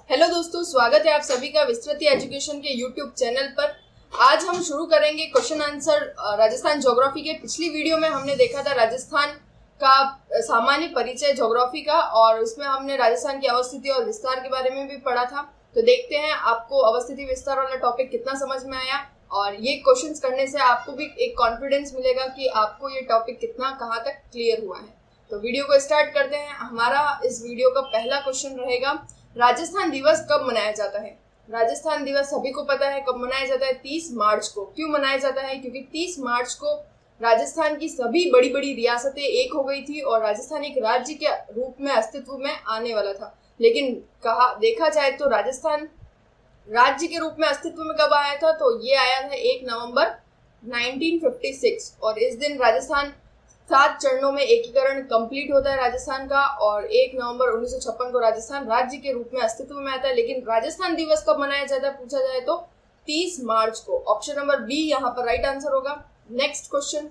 Hello दोस्तों, स्वागत है आप सभी का विस्तृति एजुकेशन के यूट्यूब चैनल पर। आज हम शुरू करेंगे क्वेश्चन आंसर राजस्थान ज्योग्राफी के। पिछली वीडियो में हमने देखा था राजस्थान का सामान्य परिचय ज्योग्राफी का, और उसमें हमने राजस्थान की अवस्थिति और विस्तार के बारे में भी पढ़ा था। तो देखते हैं आपको अवस्थिति विस्तार वाला टॉपिक कितना समझ में आया, और ये क्वेश्चंस करने से आपको भी एक कॉन्फिडेंस मिलेगा कि आपको ये टॉपिक कितना कहाँ तक क्लियर हुआ है। तो वीडियो को स्टार्ट करते हैं। हमारा इस वीडियो का पहला क्वेश्चन रहेगा, राजस्थान दिवस कब मनाया जाता है। राजस्थान दिवस सभी को पता है कब मनाया जाता है, 30 मार्च को। क्यों मनाया जाता है? क्योंकि 30 मार्च को राजस्थान की सभी बड़ी बड़ी रियासतें एक हो गई थी और राजस्थान एक राज्य के रूप में अस्तित्व में आने वाला था। लेकिन देखा जाए तो राजस्थान राज्य के रूप में अस्तित्व में कब आया था? तो ये आया था 1 नवंबर 1956, और इस दिन राजस्थान 7 चरणों में एकीकरण कंप्लीट होता है राजस्थान का, और 1 नवंबर 1956 को राजस्थान राज्य के रूप में अस्तित्व में आता है। लेकिन राजस्थान दिवस कब मनाया जाता है पूछा जाए तो 30 मार्च को। ऑप्शन नंबर बी यहाँ पर राइट आंसर होगा। नेक्स्ट क्वेश्चन,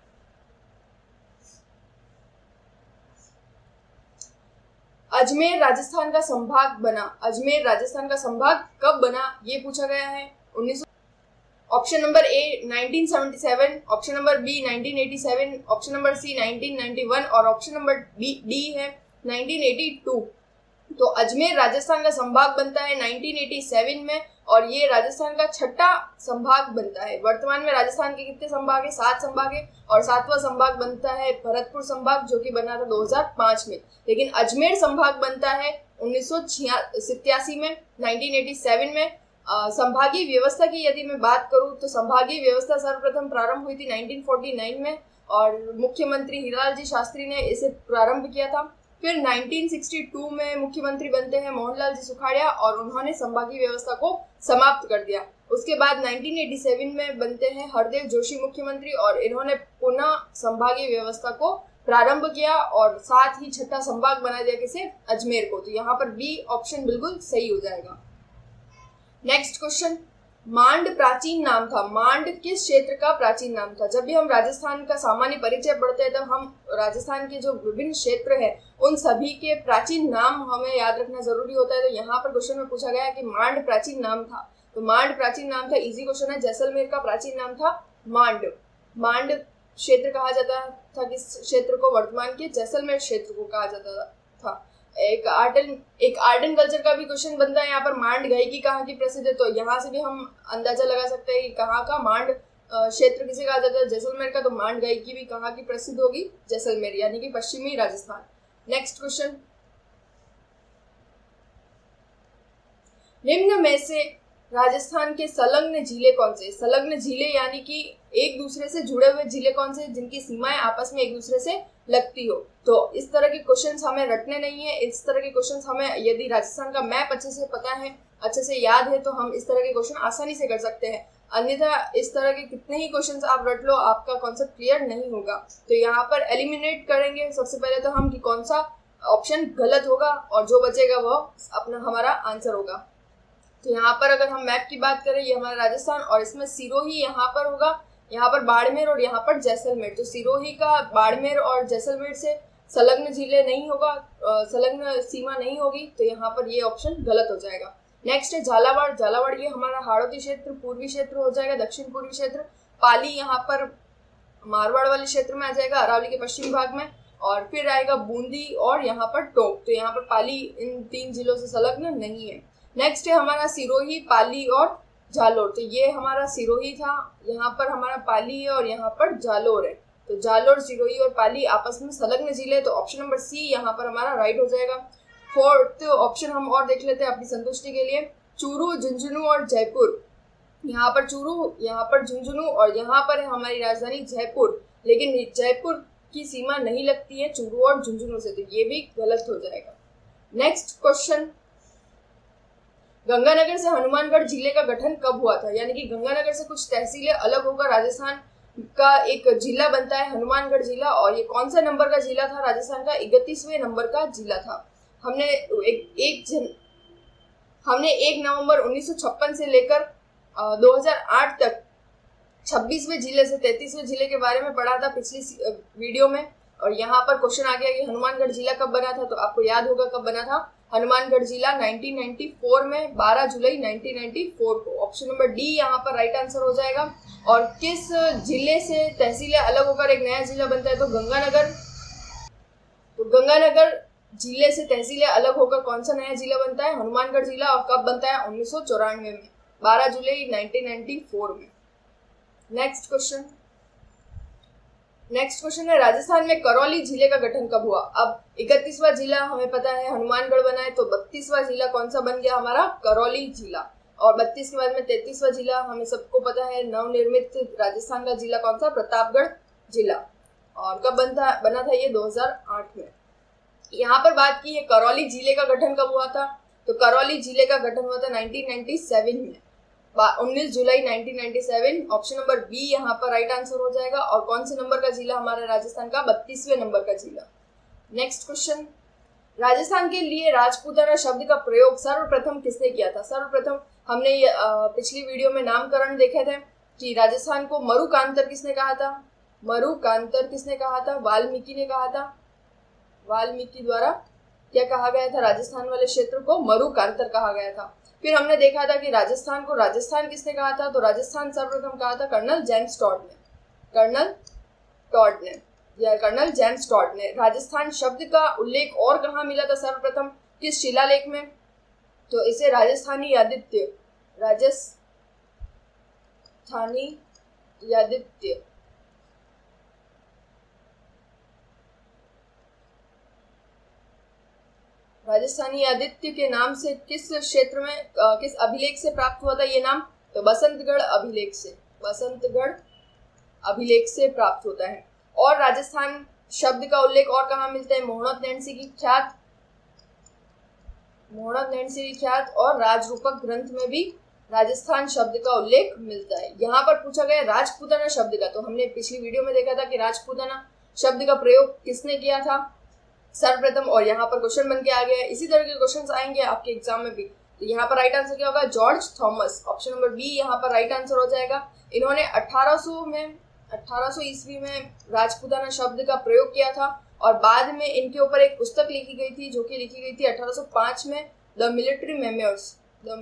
अजमेर राजस्थान का संभाग बना। अजमेर राजस्थान का संभाग कब बना, ये पूछा गया है। Option number A 1977, option number B 1987, option number C 1991 और ऑप्शन नंबर डी है 1982। तो अजमेर राजस्थान का संभाग बनता है 1987 में, और ये राजस्थान का छठा संभाग बनता है। वर्तमान में राजस्थान के कितने संभाग है? 7 संभाग है, और 7वां संभाग बनता है भरतपुर संभाग, जो कि बना था 2005 में। लेकिन अजमेर संभाग बनता है 1987 में, 1987 में। संभागीय व्यवस्था की यदि मैं बात करूं तो संभागीय व्यवस्था सर्वप्रथम प्रारंभ हुई थी 1949 में, और मुख्यमंत्री हीरालाल जी शास्त्री ने इसे प्रारंभ किया था। फिर 1962 में मुख्यमंत्री बनते हैं मोहनलाल जी सुखाड़िया, और उन्होंने संभागीय व्यवस्था को समाप्त कर दिया। उसके बाद 1987 में बनते हैं हरदेव जोशी मुख्यमंत्री, और इन्होंने पुनः संभागीय व्यवस्था को प्रारंभ किया और साथ ही छठा संभाग बना दिया किसे? अजमेर को। तो यहाँ पर बी ऑप्शन बिल्कुल सही हो जाएगा। नेक्स्ट क्वेश्चन, मांड प्राचीन नाम था। मांड किस क्षेत्र का प्राचीन नाम था? जब भी हम राजस्थान का सामान्य परिचय पढ़ते हैं तब हम राजस्थान के जो विभिन्न क्षेत्र हैं उन सभी के प्राचीन नाम हमें याद रखना जरूरी होता है। तो यहाँ पर क्वेश्चन में पूछा गया है कि मांड प्राचीन नाम था। तो मांड प्राचीन नाम था, इजी क्वेश्चन है। जैसलमेर का प्राचीन नाम था मांड। मांड क्षेत्र कहा जाता था किस क्षेत्र को? वर्तमान के जैसलमेर क्षेत्र को कहा जाता था। एक आर्ट एंड कल्चर का भी क्वेश्चन बनता है यहाँ पर, मांड गायकी कहाँ की प्रसिद्ध है? तो यहाँ से भी हम अंदाजा लगा सकते हैं कि कहाँ का मांड क्षेत्र किसे कहा जाता है? जैसलमेर का। तो मांड गायकी भी कहाँ की प्रसिद्ध होगी? जैसलमेर, यानी कि पश्चिमी राजस्थान। नेक्स्ट क्वेश्चन, निम्न में से राजस्थान के संलग्न जिले कौन से? संलग्न जिले यानी कि एक दूसरे से जुड़े हुए जिले कौन से, जिनकी सीमाएं आपस में एक दूसरे से लगती हो? तो इस तरह के क्वेश्चंस हमें रटने नहीं है। इस तरह के क्वेश्चंस हमें, यदि राजस्थान का मैप अच्छे से पता है, अच्छे से याद है, तो हम इस तरह के क्वेश्चन आसानी से कर सकते हैं। अन्यथा इस तरह के कितने ही क्वेश्चंस आप रट लो, आपका कॉन्सेप्ट क्लियर नहीं होगा। तो यहाँ पर एलिमिनेट करेंगे सबसे पहले तो हम कि कौन सा ऑप्शन गलत होगा, और जो बचेगा वो अपना हमारा आंसर होगा। तो यहाँ पर अगर हम मैप की बात करें, ये हमारा राजस्थान, और इसमें सिरोही यहाँ पर होगा, यहाँ पर बाड़मेर और यहाँ पर जैसलमेर। तो सिरोही का बाड़मेर और जैसलमेर से संलग्न जिले नहीं होगा, संलग्न सीमा नहीं होगी। तो यहाँ पर ये ऑप्शन गलत हो जाएगा। नेक्स्ट है झालावाड़। झालावाड़ ये हमारा हाड़ौती क्षेत्र, पूर्वी क्षेत्र हो जाएगा, दक्षिण पूर्वी क्षेत्र। पाली यहाँ पर मारवाड़ वाले क्षेत्र में आ जाएगा, अरावली के पश्चिम भाग में। और फिर आएगा बूंदी और यहाँ पर टोंक। तो यहाँ पर पाली इन 3 जिलों से संलग्न नहीं है। नेक्स्ट है हमारा सिरोही, पाली और जालोर। तो ये हमारा सिरोही था, यहाँ पर हमारा पाली है और यहाँ पर जालोर है। तो जालोर, सिरोही और पाली आपस में संलग्न जिले। तो ऑप्शन नंबर सी यहाँ पर हमारा राइट हो जाएगा। 4th ऑप्शन हम और देख लेते हैं अपनी संतुष्टि के लिए। चूरू, झुंझुनू और जयपुर। यहाँ पर चूरू, यहाँ पर झुंझुनू, और यहाँ पर है हमारी राजधानी जयपुर। लेकिन जयपुर की सीमा नहीं लगती है चूरू और झुंझुनू से, तो ये भी गलत हो जाएगा। नेक्स्ट क्वेश्चन, गंगानगर से हनुमानगढ़ जिले का गठन कब हुआ था? यानी कि गंगानगर से कुछ तहसीलें अलग होकर राजस्थान का एक जिला बनता है हनुमानगढ़ जिला। और ये कौन सा नंबर का जिला था? राजस्थान का 31वें नंबर का जिला था। हमने 1 नवंबर 1956 से लेकर 2008 तक 26वें जिले से 33वें जिले के बारे में पढ़ा था पिछली वीडियो में। और यहाँ पर क्वेश्चन आ गया कि हनुमानगढ़ जिला कब बना था, तो आपको याद होगा कब बना था, हनुमानगढ़ जिला 1994 में 12 जुलाई 1994 को। ऑप्शन नंबर डी यहाँ पर राइट आंसर हो जाएगा। और किस जिले से तहसीलें अलग होकर एक नया जिला बनता है? तो गंगानगर। तो गंगानगर जिले से तहसीलें अलग होकर कौन सा नया जिला बनता है? हनुमानगढ़ जिला। और कब बनता है? 1994 में, 12 जुलाई 1994 में। नेक्स्ट क्वेश्चन है राजस्थान में करौली जिले का गठन कब हुआ? अब 31वां जिला हमें पता है हनुमानगढ़ बना है, तो 32वां जिला कौन सा बन गया हमारा? करौली जिला। और 32 के बाद में 33वां जिला हमें सबको पता है नवनिर्मित राजस्थान का जिला कौन सा? प्रतापगढ़ जिला। और कब बना था ये? 2008 में। यहाँ पर बात की है करौली जिले का गठन कब हुआ था? तो करौली जिले का गठन हुआ था 1997 में, 19 जुलाई 1997। ऑप्शन नंबर बी यहाँ पर राइट आंसर हो जाएगा। और कौन से नंबर का जिला हमारे राजस्थान का? 32वें नंबर का जिला। नेक्स्ट क्वेश्चन, राजस्थान के लिए राजपूताना शब्द का प्रयोग सर्वप्रथम किसने किया था? सर्वप्रथम हमने पिछली वीडियो में नामकरण देखे थे कि राजस्थान को मरुकांतर किसने कहा था? मरुकांतर किसने कहा था? वाल्मीकि ने कहा था। वाल्मीकि द्वारा क्या कहा गया था? राजस्थान वाले क्षेत्र को मरुकांतर कहा गया था। फिर हमने देखा था कि राजस्थान को राजस्थान किसने कहा था? तो राजस्थान सर्वप्रथम कहा था कर्नल जेम्स टॉड ने। कर्नल जेम्स टॉड ने। राजस्थान शब्द का उल्लेख और कहाँ मिला था सर्वप्रथम? किस शिलालेख में? तो इसे राजस्थानी यादित्य के नाम से किस क्षेत्र में किस अभिलेख से प्राप्त हुआ था ये नाम? तो बसंतगढ़ अभिलेख से प्राप्त होता है। और राजस्थान शब्द का उल्लेख और कहाँ मिलता है? मोहम्मद नैन्सी की ख्यात और राजरूपक ग्रंथ में भी राजस्थान शब्द का उल्लेख मिलता है। यहाँ पर पूछा गया राजपूताना शब्द का, तो हमने पिछली वीडियो में देखा था कि राजपूताना शब्द का प्रयोग किसने किया था सर्वप्रथम, और यहाँ पर क्वेश्चन बन के आ गया है। इसी तरह के क्वेश्चंस आएंगे आपके एग्जाम में भी। तो यहाँ पर राइट आंसर क्या होगा? George Thomas. Option number B यहाँ पर राइट आंसर हो जाएगा। इन्होंने 1800 ईस्वी में राजपूताना शब्द का प्रयोग किया था और बाद में इनके ऊपर एक पुस्तक लिखी गई थी जो कि लिखी गई थी 1805 में, the military memoirs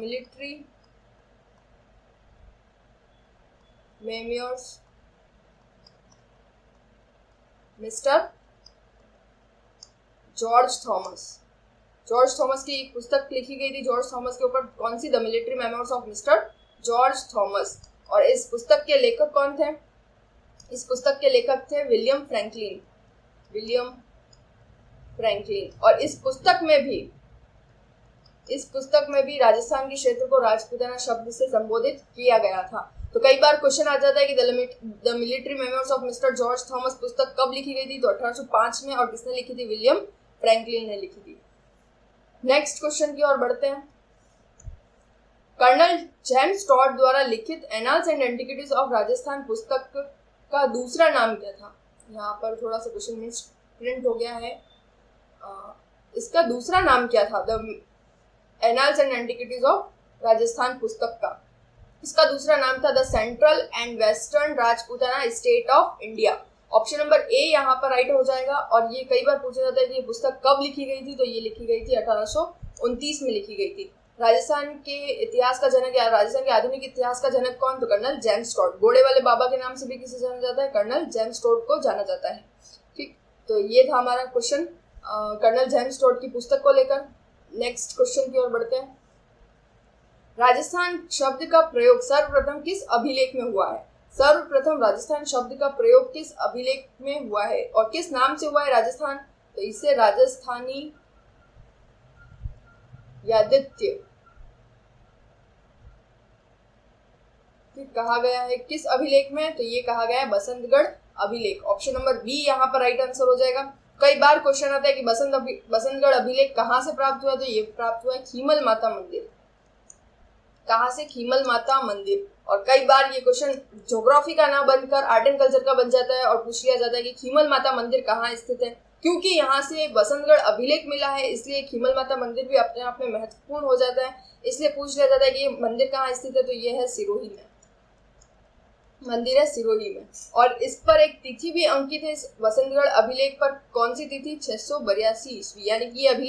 Mister George Thomas की एक पुस्तक लिखी गई थी जॉर्ज थॉमस के ऊपर। कौन सी? The military memoirs of Mister George Thomas. और इस पुस्तक के लेखक कौन थे? इस पुस्तक के लेखक थे विलियम फ्रैंकलिन। और इस पुस्तक में भी राजस्थान के क्षेत्र को राजपूताना शब्द से संबोधित किया गया था। तो कई बार क्वेश्चन आ जाता है कि the military memoirs of Mister George Thomas पुस्तक कब लिखी गई थी? तो 1805 में। और किसने लिखी थी? विलियम फ्रैंकलिन ने लिखी थी। नेक्स्ट क्वेश्चन की ओर बढ़ते हैं। कर्नल जेम्स टॉड द्वारा लिखित annals and antiquities of Rajasthan पुस्तक का दूसरा नाम क्या था? यहाँ पर थोड़ा सा क्वेश्चन मिस प्रिंट हो गया है। इसका दूसरा नाम क्या था? The annals and antiquities of Rajasthan पुस्तक का इसका दूसरा नाम था the central and western Rajputana state of India. Option number A यहाँ पर राइट हो जाएगा। और ये कई बार पूछा जाता है कि ये पुस्तक कब लिखी गई थी? तो ये लिखी गई थी 1829 में लिखी गई थी। राजस्थान के इतिहास का जनक या राजस्थान के आधुनिक इतिहास का जनक कौन? तो कर्नल जेम्स टॉड। घोड़े वाले बाबा के नाम से भी किसे जाना जाता है? कर्नल जेम्स टॉड को जाना जाता है। ठीक, तो ये था हमारा क्वेश्चन कर्नल जेम्स टॉड की पुस्तक को लेकर। नेक्स्ट क्वेश्चन की ओर बढ़ते हैं। राजस्थान शब्द का प्रयोग सर्वप्रथम किस अभिलेख में हुआ है? सर्वप्रथम राजस्थान शब्द का प्रयोग किस अभिलेख में हुआ है और किस नाम से हुआ है राजस्थान? तो इसे राजस्थानी यादित्य कहा गया है। किस अभिलेख में? तो ये कहा गया है बसंतगढ़ अभिलेख। ऑप्शन नंबर बी यहाँ पर राइट आंसर हो जाएगा। कई बार क्वेश्चन आता है कि बसंतगढ़ अभिलेख कहाँ से प्राप्त हुआ? तो ये प्राप्त हुआ है खीमल माता मंदिर। कहाँ से? खीमल माता मंदिर। और कई बार ये क्वेश्चन ज्योग्राफी का ना बनकर आर्ट एंड कल्चर का बन जाता है और पूछ लिया जाता है कि खीमल माता मंदिर कहाँ स्थित है। क्योंकि यहाँ से बसंतगढ़ अभिलेख मिला है इसलिए खीमल माता मंदिर भी अपने आप में महत्वपूर्ण हो जाता है। इसलिए पूछ लिया जाता है कि ये मंदिर कहाँ स्थित है? तो ये है सिरोही में, मंदिर है सिरोही में। और इस पर एक तिथि भी अंकित है इस बसंतगढ़ अभिलेख पर। कौन सी तिथि? 682 ईस्वी। यानी कि ये अभिलेख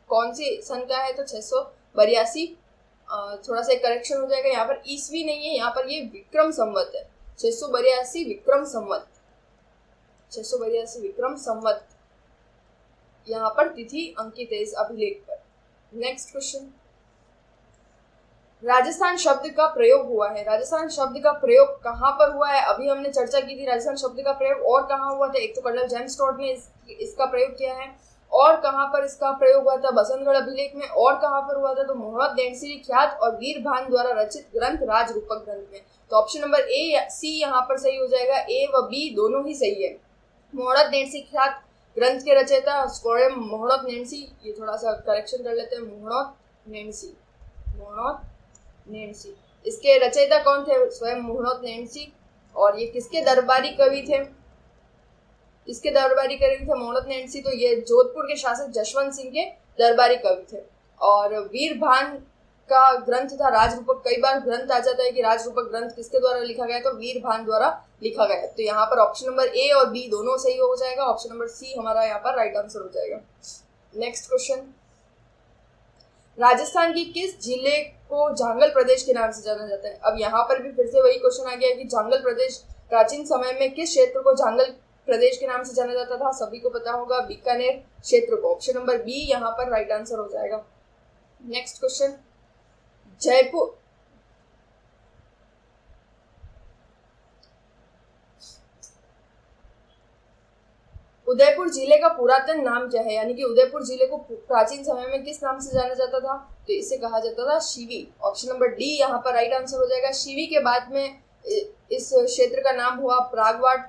कौन सी सन का है, तो 682। थोड़ा सा करेक्शन हो जाएगा, यहाँ पर ईस्वी नहीं है, यहाँ पर ये विक्रम संवत है। 682 विक्रम संवत, 682 विक्रम संवत यहाँ पर तिथि अंकित है इस अभिलेख पर। नेक्स्ट क्वेश्चन, राजस्थान शब्द का प्रयोग हुआ है। राजस्थान शब्द का प्रयोग कहाँ पर हुआ है? अभी हमने चर्चा की थी राजस्थान शब्द का प्रयोग और कहाँ हुआ था। एक तो कर्नल जेम्स टॉड ने इसका प्रयोग किया है, और कहाँ पर इसका प्रयोग हुआ था? बसंतगढ़ अभिलेख में। और कहाँ पर हुआ था? तो मोहम्मद नेंसी ख्यात और वीर भान द्वारा रचित ग्रंथ राज रूपक ग्रंथ में। तो ऑप्शन नंबर ए या सी यहाँ पर सही हो जाएगा। ए व बी दोनों ही सही है। मोहम्मद नेंसी ख्यात ग्रंथ के रचयिता स्वयं मोहम्मद नेंसी, ये थोड़ा सा करेक्शन कर लेते हैं, मोहम्मद नेंसी, मोहम्मद नेंसी। इसके रचयिता कौन थे? स्वयं मोहम्मद नेंसी। और ये किसके दरबारी कवि थे? इसके दरबारी कवि थे मोहम्मद नेंसी, तो ये जोधपुर के शासक जशवंत सिंह के दरबारी कवि थे। और वीर भान का ग्रंथ था राजरूपक। कई बार ग्रंथ आ जाता है कि राजरूपक ग्रंथ किसके द्वारा लिखा गया, तो वीर भान द्वारा लिखा गया। तो यहाँ पर ऑप्शन नंबर ए और बी दोनों सही हो जाएगा। ऑप्शन नंबर सी हमारा यहाँ पर राइट आंसर हो जाएगा। नेक्स्ट क्वेश्चन, राजस्थान की किस जिले को जांगल प्रदेश के नाम से जाना जाता है? अब यहाँ पर भी फिर से वही क्वेश्चन आ गया कि जांगल प्रदेश प्राचीन समय में किस क्षेत्र को जांगल प्रदेश के नाम से जाना जाता था? सभी को पता होगा, बीकानेर क्षेत्र को। ऑप्शन नंबर बी यहाँ पर राइट आंसर हो जाएगा। नेक्स्ट क्वेश्चन, जयपुर उदयपुर जिले का पुरातन नाम क्या है? यानी कि उदयपुर जिले को प्राचीन समय में किस नाम से जाना जाता था? तो इसे कहा जाता था शिवी। ऑप्शन नंबर डी यहाँ पर राइट आंसर हो जाएगा। शिवी के बाद में इस क्षेत्र का नाम हुआ प्रागवाट,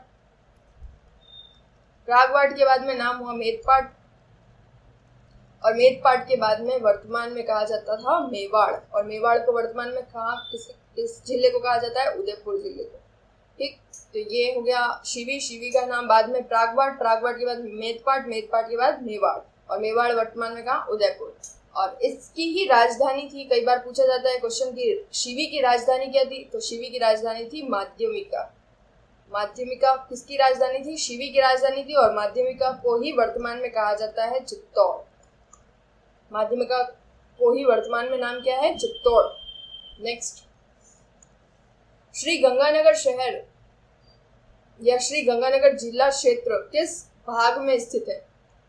प्रागवाट के बाद में नाम हुआ मेदपाट, और मेदपाट के बाद में वर्तमान में कहा जाता था मेवाड़, और मेवाड़ को वर्तमान में कहा किस जिले को कहा जाता है? उदयपुर जिले को। ठीक, तो ये हो गया शिवी। शिवी का नाम बाद में प्रागवाट, प्रागवाट के बाद मेदपाट, मेदपाट के बाद मेवाड़, और मेवाड़ वर्तमान में कहा उदयपुर। और इसकी ही राजधानी थी, कई बार पूछा जाता है क्वेश्चन की शिवी की राजधानी क्या थी? तो शिवी की राजधानी थी माध्यमिका। माध्यमिका किसकी राजधानी थी? शिवी की राजधानी थी, और माध्यमिका को ही वर्तमान में कहा जाता है चित्तौड़। माध्यमिका को ही वर्तमान में नाम क्या है? चित्तौड़। नेक्स्ट, श्री गंगानगर शहर या श्री गंगानगर जिला क्षेत्र किस भाग में स्थित है?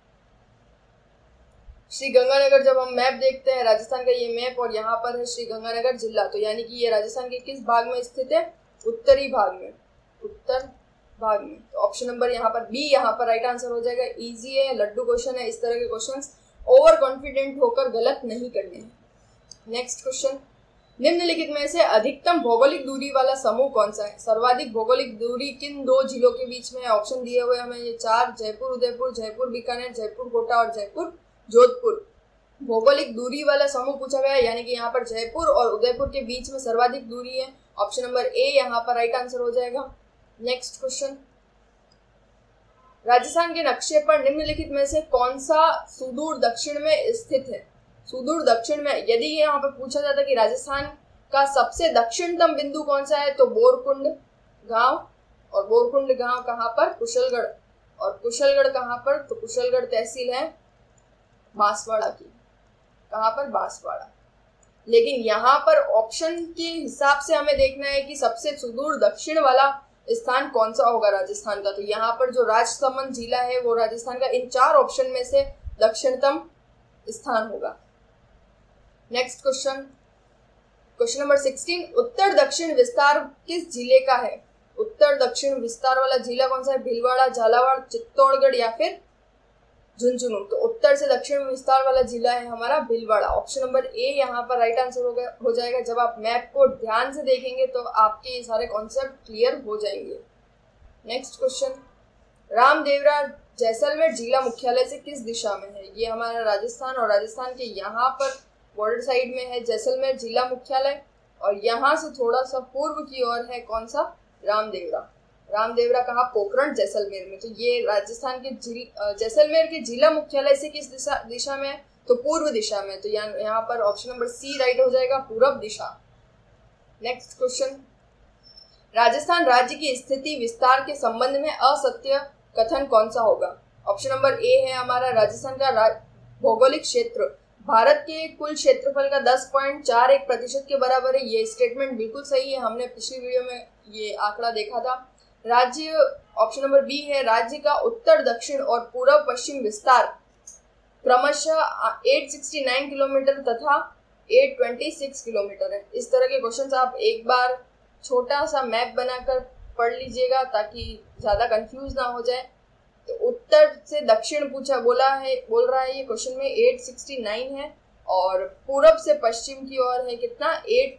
श्री गंगानगर, जब हम मैप देखते हैं राजस्थान का, ये मैप, और यहाँ पर है श्री गंगानगर जिला, तो यानी कि ये राजस्थान के किस भाग में स्थित है? उत्तरी भाग में, उत्तर भाग में। तो ऑप्शन नंबर यहाँ पर बी यहाँ पर राइट आंसर हो जाएगा। इजी है, लड्डू क्वेश्चन है, इस तरह के क्वेश्चंस ओवर कॉन्फिडेंट होकर गलत नहीं करने हैं। नेक्स्ट क्वेश्चन, निम्नलिखित में से अधिकतम भौगोलिक दूरी वाला समूह कौन सा है? सर्वाधिक भौगोलिक दूरी किन दो जिलों के बीच में है? ऑप्शन दिए हुए हमें ये चार, जयपुर उदयपुर, जयपुर बीकानेर, जयपुर कोटा और जयपुर जोधपुर। भौगोलिक दूरी वाला समूह पूछा गया है, यानी कि यहाँ पर जयपुर और उदयपुर के बीच में सर्वाधिक दूरी है। ऑप्शन नंबर ए यहाँ पर राइट आंसर हो जाएगा। नेक्स्ट क्वेश्चन, राजस्थान के नक्शे पर निम्नलिखित में से कौन सा सुदूर दक्षिण में स्थित है? सुदूर दक्षिण में यदि यहाँ पर पूछा जाता कि राजस्थान का सबसे दक्षिणतम बिंदु कौन सा है, तो बोरकुंड गांव, और बोरकुंड गांव कहाँ पर? कुशलगढ़। और कुशलगढ़ कहाँ पर? तो कुशलगढ़ तहसील है बांसवाड़ा की। कहाँ पर? बांसवाड़ा। लेकिन यहाँ पर ऑप्शन के हिसाब से हमें देखना है कि सबसे सुदूर दक्षिण वाला स्थान कौन सा होगा राजस्थान का। तो यहाँ पर जो राजसमंद जिला है वो राजस्थान का इन चार ऑप्शन में से दक्षिणतम स्थान होगा। नेक्स्ट क्वेश्चन, क्वेश्चन नंबर 16, उत्तर दक्षिण विस्तार किस जिले का है? उत्तर दक्षिण विस्तार वाला जिला कौन सा है? भीलवाड़ा, झालावाड़, चित्तौड़गढ़ या फिर झुंझुनू। तो उत्तर से दक्षिण विस्तार वाला जिला है हमारा भीलवाड़ा। ऑप्शन नंबर ए यहाँ पर राइट आंसर हो जाएगा। जब आप मैप को ध्यान से देखेंगे तो आपके ये सारे कॉन्सेप्ट क्लियर हो जाएंगे। नेक्स्ट क्वेश्चन, रामदेवरा जैसलमेर जिला मुख्यालय से किस दिशा में है? ये हमारा राजस्थान, और राजस्थान के यहाँ पर बॉर्डर साइड में है जैसलमेर जिला मुख्यालय, और यहाँ से थोड़ा सा पूर्व की ओर है कौन सा? रामदेवरा। रामदेवरा कहाँ? पोखरण जैसलमेर में। तो ये राजस्थान के जैसलमेर के जिला मुख्यालय से किस दिशा में है? तो पूर्व दिशा में। तो यहाँ पर ऑप्शन नंबर सी राइट हो जाएगा, पूर्व दिशा। नेक्स्ट क्वेश्चन, राजस्थान राज्य की स्थिति विस्तार के संबंध में असत्य कथन कौन सा होगा? ऑप्शन नंबर ए है हमारा, राजस्थान का भौगोलिक क्षेत्र भारत के कुल क्षेत्रफल का 10.41% के बराबर है। ये स्टेटमेंट बिल्कुल सही है, हमने पिछली वीडियो में ये आंकड़ा देखा था। राज्य ऑप्शन नंबर बी है, राज्य का उत्तर दक्षिण और पूर्व पश्चिम विस्तार क्रमशः 869 किलोमीटर तथा 826 किलोमीटर है। इस तरह के क्वेश्चंस आप एक बार छोटा सा मैप बनाकर पढ़ लीजिएगा ताकि ज़्यादा कंफ्यूज ना हो जाए। तो उत्तर से दक्षिण बोल रहा है ये क्वेश्चन में 869 है, और पूरब से पश्चिम की ओर है कितना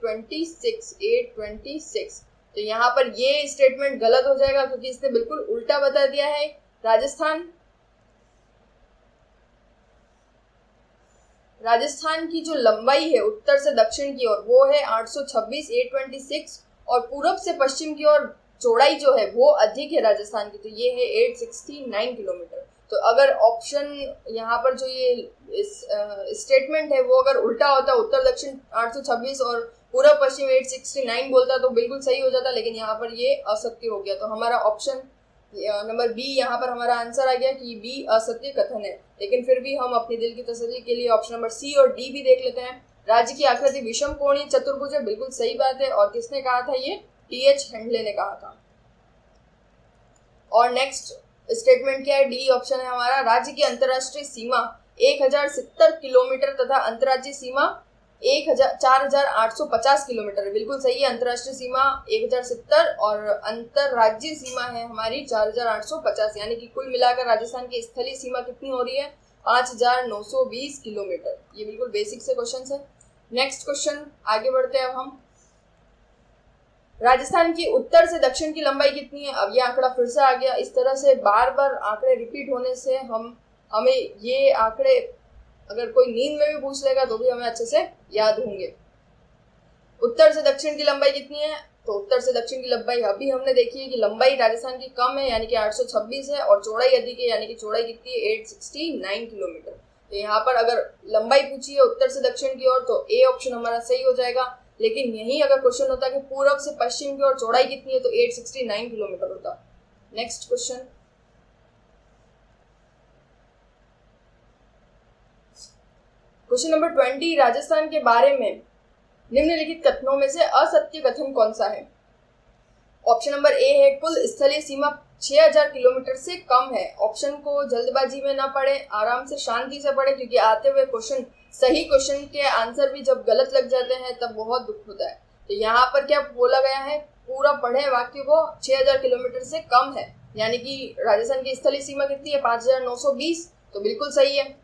826। तो यहाँ पर ये स्टेटमेंट गलत हो जाएगा क्योंकि इसने बिल्कुल उल्टा बता दिया है। राजस्थान की जो लंबाई है उत्तर से दक्षिण की ओर वो है 826 826, और पूरब से पश्चिम की ओर चौड़ाई जो है वो अधिक है राजस्थान की, तो ये है 869 किलोमीटर। तो अगर ऑप्शन यहाँ पर जो ये स्टेटमेंट है वो अगर उल्टा होता, उत्तर दक्षिण 826 और पूर्व पश्चिम 869 बोलता तो बिल्कुल सही हो जाता, लेकिन यहाँ पर ये असत्य हो गया। तो हमारा ऑप्शन नंबर बी यहाँ पर हमारा आंसर आ गया कि बी असत्य कथन है। लेकिन फिर भी हम अपनी दिल की तसल्ली के लिए ऑप्शन नंबर सी और डी भी देख लेते हैं। राज्य की आकृति विषम कोणीय चतुर्भुज है, बिल्कुल सही बात है, और किसने कहा था ये? टी.एच. हेंडले ने कहा था। और नेक्स्ट स्टेटमेंट क्या है? डी ऑप्शन है हमारा, राज्य की अंतर्राष्ट्रीय सीमा 1070 किलोमीटर तथा अंतर्राज्यीय सीमा 4850 किलोमीटर है। बिल्कुल सही है, अंतर्राष्ट्रीय सीमा 1070 और अंतर्राज्यीय सीमा है हमारी 4850, यानी कि कुल मिलाकर राजस्थान की स्थलीय सीमा कितनी हो रही है? 5920 किलोमीटर। ये बिल्कुल बेसिक से क्वेश्चन है। नेक्स्ट क्वेश्चन आगे बढ़ते हैं अब हम। राजस्थान की उत्तर से दक्षिण की लंबाई कितनी है? अब ये आंकड़ा फिर से आ गया। इस तरह से बार बार आंकड़े रिपीट होने से हमें ये आंकड़े अगर कोई नींद में भी पूछ लेगा तो भी हमें अच्छे से याद होंगे। उत्तर से दक्षिण की लंबाई कितनी है? तो उत्तर से दक्षिण की लंबाई अभी हमने देखी है कि लंबाई राजस्थान की कम है यानी कि 826 है, और चौड़ाई अधिक है यानी कि चौड़ाई कितनी है? 869 किलोमीटर। तो यहाँ पर अगर लंबाई पूछी है उत्तर से दक्षिण की ओर तो ए ऑप्शन हमारा सही हो जाएगा। लेकिन यही अगर क्वेश्चन होता कि पूर्व से पश्चिम की ओर चौड़ाई कितनी है तो 869 किलोमीटर होता। Next question, question number 20, Rajasthan के बारे में निम्नलिखित कथनों में से असत्य कथन कौन सा है? ऑप्शन नंबर ए है, कुल स्थलीय सीमा 6000 किलोमीटर से कम है। ऑप्शन को जल्दबाजी में ना पढ़े, आराम से शांति से पढ़े, क्योंकि आते हुए क्वेश्चन सही क्वेश्चन के आंसर भी जब गलत लग जाते हैं तब बहुत दुख होता है। तो यहाँ पर क्या बोला गया है? पूरा पढ़े वाक्य को, 6000 किलोमीटर से कम है, यानी कि राजस्थान की स्थलीय सीमा कितनी है? 5920। तो बिल्कुल सही है।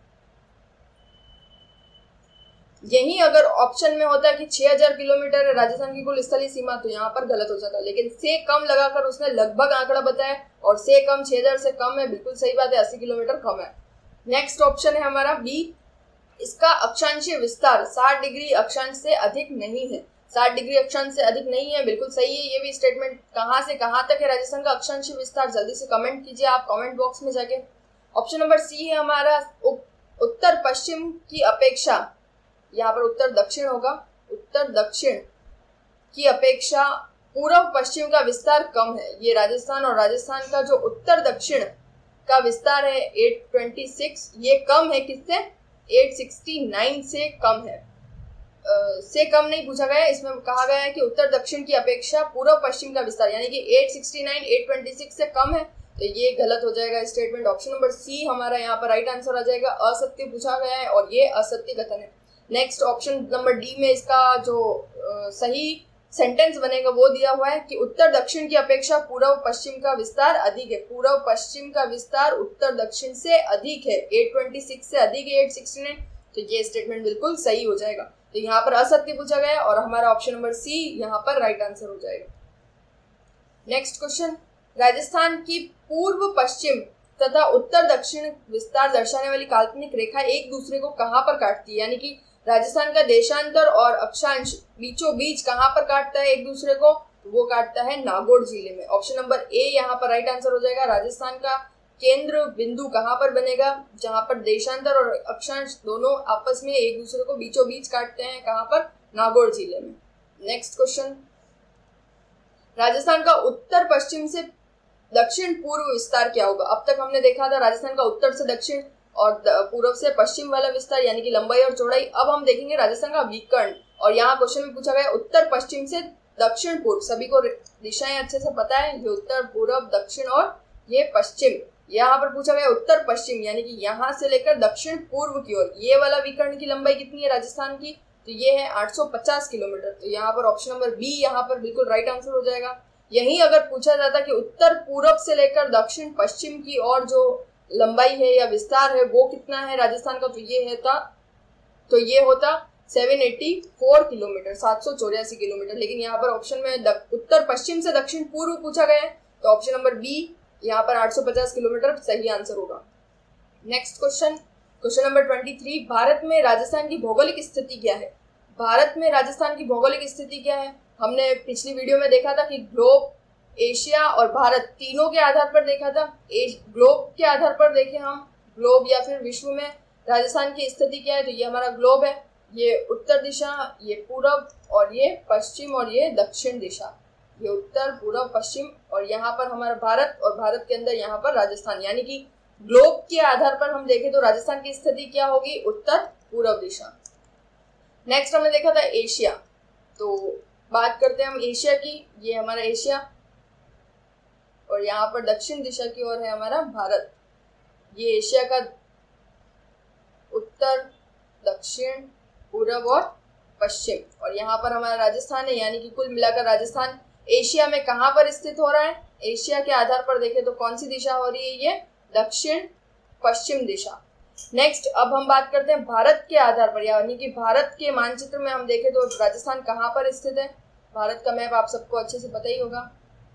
यही अगर ऑप्शन में होता है कि 6000 किलोमीटर है राजस्थान की कुल स्थलीय सीमा तो यहाँ पर गलत हो जाता, लेकिन से कम लगाकर उसने लगभग आंकड़ा बताया, और से कम 6000 से कम है, बिल्कुल सही बात है, 80 किलोमीटर कम है। नेक्स्ट ऑप्शन है हमारा बी, इसका अक्षांशीय विस्तार 60 डिग्री अक्षांश से अधिक नहीं है। 60 डिग्री अक्षांश से अधिक नहीं है, बिल्कुल सही है। ये भी स्टेटमेंट कहाँ से कहाँ तक है राजस्थान का अक्षांशीय विस्तार? जल्दी से कमेंट कीजिए आप कमेंट बॉक्स में जाके। ऑप्शन नंबर सी है हमारा, उत्तर पश्चिम की अपेक्षा, यहाँ पर उत्तर दक्षिण होगा, उत्तर दक्षिण की अपेक्षा पूर्व पश्चिम का विस्तार कम है। ये राजस्थान और राजस्थान का जो उत्तर दक्षिण का विस्तार है 826, ये कम है किससे? 869 से कम है। से कम नहीं पूछा गया, इसमें कहा गया है कि उत्तर दक्षिण की अपेक्षा पूर्व पश्चिम का विस्तार, यानी कि 869 826 से कम है, तो ये गलत हो जाएगा स्टेटमेंट। ऑप्शन नंबर सी हमारा यहाँ पर राइट आंसर आ जाएगा। असत्य पूछा गया है और ये असत्य कथन है। नेक्स्ट ऑप्शन नंबर डी में इसका जो सही सेंटेंस बनेगा वो दिया हुआ है कि उत्तर दक्षिण की अपेक्षा पूर्व पश्चिम का विस्तार अधिक है। पूर्व पश्चिम का विस्तार उत्तर दक्षिण से अधिक है, 826 से अधिक है 869, तो ये स्टेटमेंट बिल्कुल सही हो जाएगा। तो यहाँ पर असत्य पूछा गया और हमारा ऑप्शन नंबर सी यहाँ पर राइट आंसर हो जाएगा। नेक्स्ट क्वेश्चन, राजस्थान की पूर्व पश्चिम तथा उत्तर दक्षिण विस्तार दर्शाने वाली काल्पनिक रेखा एक दूसरे को कहाँ पर काटती है? यानी कि राजस्थान का देशांतर और अक्षांश बीचों बीच कहाँ पर काटता है एक दूसरे को? वो काटता है नागौर जिले में। ऑप्शन नंबर ए यहाँ पर राइट आंसर हो जाएगा। राजस्थान का केंद्र बिंदु कहाँ पर बनेगा? जहाँ पर देशांतर और अक्षांश दोनों आपस में एक दूसरे को बीचों बीच काटते हैं, कहाँ पर? नागौर जिले में। नेक्स्ट क्वेश्चन, राजस्थान का उत्तर पश्चिम से दक्षिण पूर्व विस्तार क्या होगा? अब तक हमने देखा था राजस्थान का उत्तर से दक्षिण और पूर्व से पश्चिम वाला विस्तार यानी कि लंबाई और चौड़ाई। अब हम देखेंगे राजस्थान का विकर्ण, और यहाँ क्वेश्चन में पूछा गया उत्तर पश्चिम से दक्षिण पूर्व। सभी को दिशाएं अच्छे से पता है, ये उत्तर, पूर्व, दक्षिण और ये पश्चिम। यहाँ पर पूछा गया उत्तर पश्चिम यानी कि यहाँ से लेकर दक्षिण पूर्व की ओर। ये वाला विकर्ण की लंबाई कितनी है राजस्थान की, तो ये है 850 किलोमीटर। तो यहाँ पर ऑप्शन नंबर बी यहाँ पर बिल्कुल राइट आंसर हो जाएगा। यही अगर पूछा जाता कि उत्तर पूर्व से लेकर दक्षिण पश्चिम की ओर जो लंबाई है या विस्तार है वो कितना है राजस्थान का, तो ये होता 784 किलोमीटर, 784 किलोमीटर। लेकिन यहाँ पर ऑप्शन में उत्तर पश्चिम से दक्षिण पूर्व पूछा गया है, तो ऑप्शन नंबर बी यहाँ पर 850 किलोमीटर सही आंसर होगा। नेक्स्ट क्वेश्चन नंबर 23, भारत में राजस्थान की भौगोलिक स्थिति क्या है? भारत में राजस्थान की भौगोलिक स्थिति क्या है? हमने पिछली वीडियो में देखा था कि ग्लोब, एशिया और भारत तीनों के आधार पर देखा था। ग्लोब के आधार पर देखें हम, ग्लोब या फिर विश्व में राजस्थान की स्थिति क्या है, तो ये हमारा ग्लोब है। ये उत्तर दिशा, ये पूरब, और ये पश्चिम और ये दक्षिण दिशा। ये उत्तर, पूरब, पश्चिम, और यहाँ पर हमारा भारत, और भारत के अंदर यहाँ पर राजस्थान। यानी कि ग्लोब के आधार पर हम देखें तो राजस्थान की स्थिति क्या होगी, उत्तर पूरब दिशा। नेक्स्ट हमने देखा था एशिया, तो बात करते हैं हम एशिया की। ये हमारा एशिया, और यहाँ पर दक्षिण दिशा की ओर है हमारा भारत। ये एशिया का उत्तर, दक्षिण, पूरब और पश्चिम, और यहाँ पर हमारा राजस्थान है। यानी कि कुल मिलाकर राजस्थान एशिया में कहाँ पर स्थित हो रहा है? एशिया के आधार पर देखें तो कौन सी दिशा हो रही है? ये दक्षिण पश्चिम दिशा। नेक्स्ट अब हम बात करते हैं भारत के आधार पर, यानी कि भारत के मानचित्र में हम देखें तो राजस्थान कहाँ पर स्थित है? भारत का मैप आप सबको अच्छे से पता ही होगा।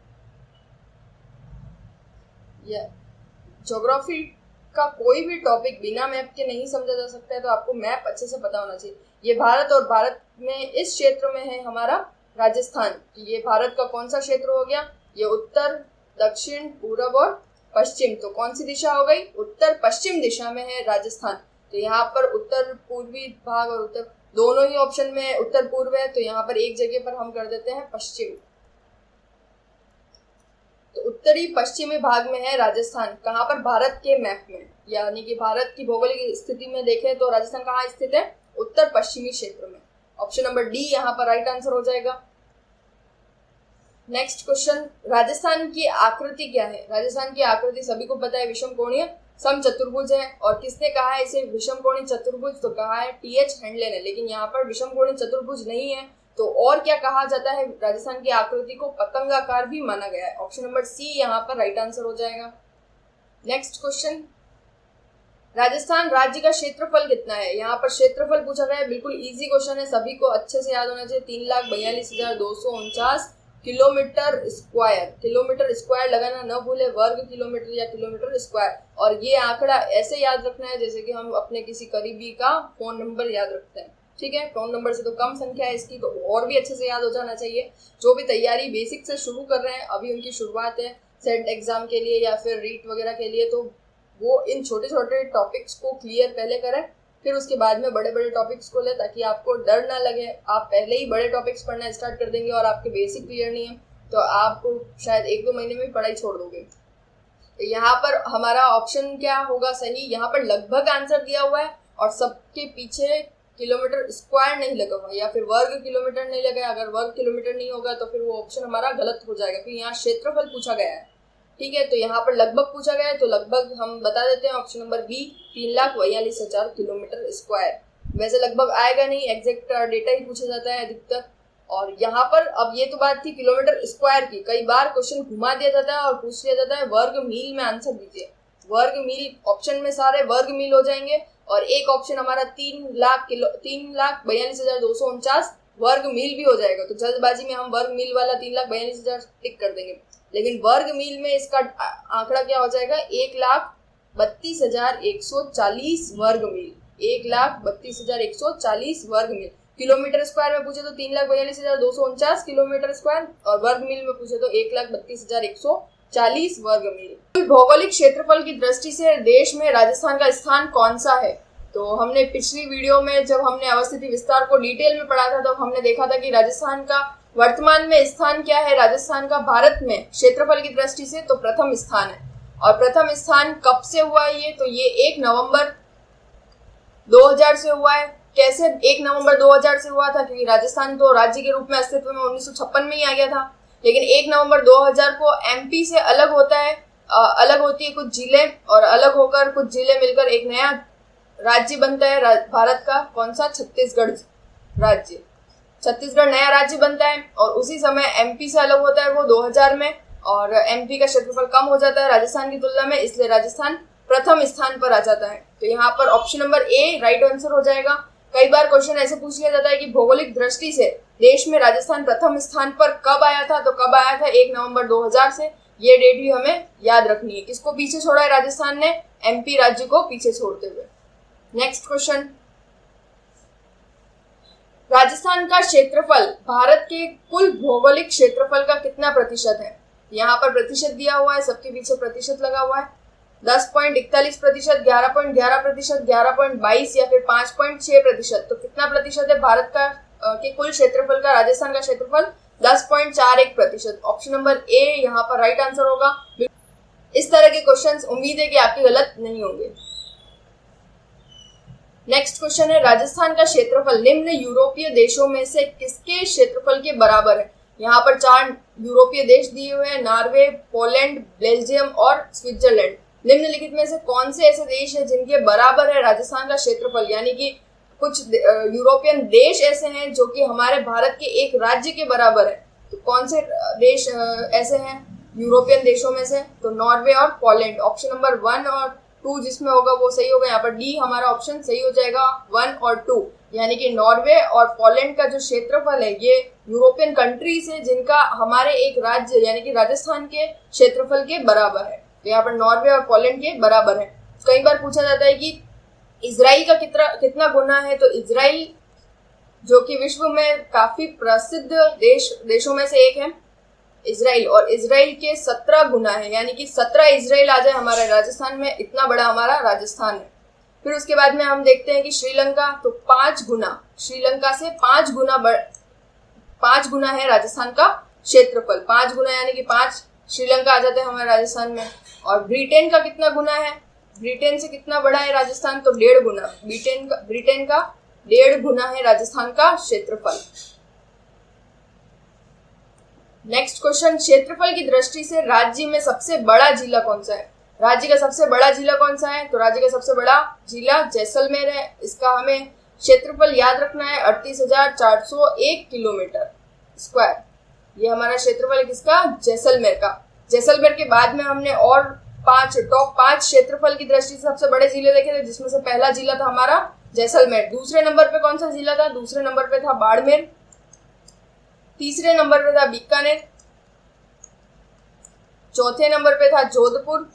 ज्योग्राफी का कोई भी टॉपिक बिना मैप के नहीं समझा जा सकता है, तो आपको मैप अच्छे से पता होना चाहिए। ये भारत, और भारत में इस क्षेत्र में है हमारा राजस्थान। ये भारत का कौन सा क्षेत्र हो गया? ये उत्तर, दक्षिण, पूरब और पश्चिम। तो कौन सी दिशा हो गई? उत्तर पश्चिम दिशा में है राजस्थान। तो यहाँ पर उत्तर पूर्वी भाग और उत्तर दोनों ही ऑप्शन में उत्तर पूर्व है, तो यहाँ पर एक जगह पर हम कर देते हैं पश्चिम। तो उत्तरी पश्चिमी भाग में है राजस्थान। कहाँ पर? भारत के मैप में। यानी कि भारत की भौगोलिक स्थिति में देखें तो राजस्थान कहाँ स्थित है? उत्तर पश्चिमी क्षेत्र में। ऑप्शन नंबर डी यहाँ पर राइट आंसर हो जाएगा। नेक्स्ट क्वेश्चन, राजस्थान की आकृति क्या है? राजस्थान की आकृति सभी को पता है, विषम कोणीय समचतुर्भुज है। और किसने कहा है इसे विषम कोणीय चतुर्भुज? तो कहा है टी.एच. हेंडले ने। लेकिन यहाँ पर विषम कोणीय चतुर्भुज नहीं है, तो और क्या कहा जाता है? राजस्थान की आकृति को पतंगाकार भी माना गया है। ऑप्शन नंबर सी यहाँ पर राइट आंसर हो जाएगा। नेक्स्ट क्वेश्चन, राजस्थान राज्य का क्षेत्रफल कितना है? यहाँ पर क्षेत्रफल पूछा गया है, बिल्कुल इजी क्वेश्चन है, सभी को अच्छे से याद होना चाहिए। 3,42,249 किलोमीटर स्क्वायर। किलोमीटर स्क्वायर लगाना न भूले, वर्ग किलोमीटर या किलोमीटर स्क्वायर। और ये आंकड़ा ऐसे याद रखना है जैसे कि हम अपने किसी करीबी का फोन नंबर याद रखते हैं, ठीक है। फोन नंबर से तो कम संख्या है इसकी, तो और भी अच्छे से याद हो जाना चाहिए। जो भी तैयारी बेसिक से शुरू कर रहे हैं, अभी उनकी शुरुआत है सेट एग्जाम के लिए या फिर रीट वगैरह के लिए, तो वो इन छोटे छोटे टॉपिक्स को क्लियर पहले करें, फिर उसके बाद में बड़े बड़े टॉपिक्स को ले, ताकि आपको डर ना लगे। आप पहले ही बड़े टॉपिक्स पढ़ना स्टार्ट कर देंगे और आपके बेसिक क्लियर नहीं है तो आपको शायद 1-2 महीने में पढ़ाई छोड़ दोगे। तो यहाँ पर हमारा ऑप्शन क्या होगा सही? यहाँ पर लगभग आंसर दिया हुआ है और सबके पीछे किलोमीटर स्क्वायर नहीं लगा हुआ या फिर वर्ग किलोमीटर नहीं लगा। अगर वर्ग किलोमीटर नहीं होगा तो फिर वो ऑप्शन हमारा गलत हो जाएगा, क्योंकि यहाँ क्षेत्रफल पूछा गया है, ठीक है। तो यहाँ पर लगभग पूछा गया है, तो लगभग हम बता देते हैं option number B, 3,42,000 kilometre square. वैसे लगभग आएगा नहीं, एग्जैक्ट डेटा ही पूछा जाता है अधिकतर। और यहाँ पर अब ये तो बात थी किलोमीटर स्क्वायर की। कई बार क्वेश्चन घुमा दिया जाता है और पूछ लिया जाता है वर्ग मील में आंसर दीजिए। वर्ग मील ऑप्शन में सारे वर्ग मील हो जाएंगे और एक ऑप्शन हमारा 3,42,249 वर्ग मील भी हो जाएगा। तो जल्दबाजी में हम वर्ग मील वाला 3,42,000 टिक कर देंगे, लेकिन वर्ग मील में इसका आंकड़ा क्या हो जाएगा? 1,32,140 वर्ग मील। 1,32,140 वर्ग मील। किलोमीटर स्क्वायर में पूछे तो 3,42,249 किलोमीटर स्क्वायर, और वर्ग मील में पूछे तो 1,32,140 वर्ग मील। भौगोलिक क्षेत्रफल की दृष्टि से देश में राजस्थान का स्थान कौन सा है? तो हमने पिछली वीडियो में जब हमने अवस्थिति विस्तार को डिटेल में पढ़ा था, तो हमने देखा था कि राजस्थान का वर्तमान में स्थान क्या है। राजस्थान का भारत में क्षेत्रफल की दृष्टि से तो प्रथम स्थान है। और प्रथम स्थान कब से हुआ है तो ये 1 नवंबर 2000 से हुआ है। कैसे 1 नवंबर 2000 से हुआ था? क्योंकि राजस्थान तो राज्य के रूप में अस्तित्व में 1956 में ही आ गया था, लेकिन 1 नवंबर 2000 को एमपी से अलग होता है, अलग होती है कुछ जिले, और अलग होकर कुछ जिले मिलकर एक नया राज्य बनता है भारत का। कौन सा? छत्तीसगढ़ राज्य। छत्तीसगढ़ नया राज्य बनता है, और उसी समय एमपी से अलग होता है वो 2000 में, और एमपी का क्षेत्रफल कम हो जाता है राजस्थान की तुलना में, इसलिए राजस्थान प्रथम स्थान पर आ जाता है। तो यहाँ पर option number A right answer हो जाएगा। कई बार क्वेश्चन ऐसे पूछ लिया जाता है कि भौगोलिक दृष्टि से देश में राजस्थान प्रथम स्थान पर कब आया था, तो कब आया था? 1 नवंबर 2000 से। ये डेट भी हमें याद रखनी है। किसको पीछे छोड़ा है राजस्थान ने? एमपी राज्य को पीछे छोड़ते हुए। नेक्स्ट क्वेश्चन, राजस्थान का क्षेत्रफल भारत के कुल भौगोलिक क्षेत्रफल का कितना प्रतिशत है? यहाँ पर प्रतिशत दिया हुआ है, सबके पीछे प्रतिशत लगा हुआ है। 10.41%, 11.11%, 11.22 या फिर 5.6%। तो कितना प्रतिशत है भारत का के कुल क्षेत्रफल का राजस्थान का क्षेत्रफल? 10.41%। ऑप्शन नंबर ए यहाँ पर राइट आंसर होगा। इस तरह के क्वेश्चंस उम्मीद है कि आपके गलत नहीं होंगे। नेक्स्ट क्वेश्चन है, राजस्थान का क्षेत्रफल निम्न यूरोपीय देशों में से किसके क्षेत्रफल के बराबर है? यहाँ पर 4 यूरोपीय देश दिए हुए हैं, नॉर्वे, पोलैंड, बेल्जियम और स्विट्जरलैंड। निम्नलिखित में से कौन से ऐसे देश हैं जिनके बराबर है राजस्थान का क्षेत्रफल? यानी कि कुछ यूरोपियन देश ऐसे हैं जो कि हमारे भारत के एक राज्य के बराबर है। तो कौन से देश ऐसे हैं यूरोपियन देशों में से? तो नॉर्वे और पोलैंड। ऑप्शन नंबर 1 और 2 जिसमें होगा वो सही होगा। यहाँ पर डी हमारा ऑप्शन सही हो जाएगा, 1 और 2, यानी कि नॉर्वे और पोलैंड का जो क्षेत्रफल है ये यूरोपियन कंट्रीज है जिनका हमारे एक राज्य यानी कि राजस्थान के क्षेत्रफल के बराबर है। तो यहाँ पर नॉर्वे और पोलैंड के बराबर है। कई बार पूछा जाता है कि इजराइल का कितना गुना है? तो इजराइल जो कि विश्व में काफी प्रसिद्ध देशों में से एक है इजराइल, और इजराइल के 17 गुना है, यानी कि 17 इजराइल आ जाए हमारे राजस्थान में, इतना बड़ा हमारा राजस्थान है। फिर उसके बाद में हम देखते हैं कि श्रीलंका, तो 5 गुना, श्रीलंका से 5 गुना है राजस्थान का क्षेत्रफल। 5 गुना यानी कि 5 श्रीलंका आ जाते हैं हमारे राजस्थान में। और ब्रिटेन का कितना गुना है? ब्रिटेन से कितना बड़ा है राजस्थान? तो 1.5 गुना। ब्रिटेन का 1.5 गुना है राजस्थान का क्षेत्रफल। नेक्स्ट क्वेश्चन, क्षेत्रफल की दृष्टि से राज्य में सबसे बड़ा जिला कौन सा है? राज्य का सबसे बड़ा जिला कौन सा है? तो राज्य का सबसे बड़ा जिला जैसलमेर है। इसका हमें क्षेत्रफल याद रखना है, 38,401 किलोमीटर स्क्वायर। ये हमारा क्षेत्रफल है किसका? जैसलमेर का। जैसलमेर के बाद में हमने और टॉप 5 क्षेत्रफल की दृष्टि से सबसे बड़े जिले देखे थे, जिसमें से पहला जिला था हमारा जैसलमेर। दूसरे नंबर पे कौन सा जिला था? दूसरे नंबर पे था बाड़मेर। तीसरे नंबर पे था बीकानेर। चौथे नंबर पे था जोधपुर,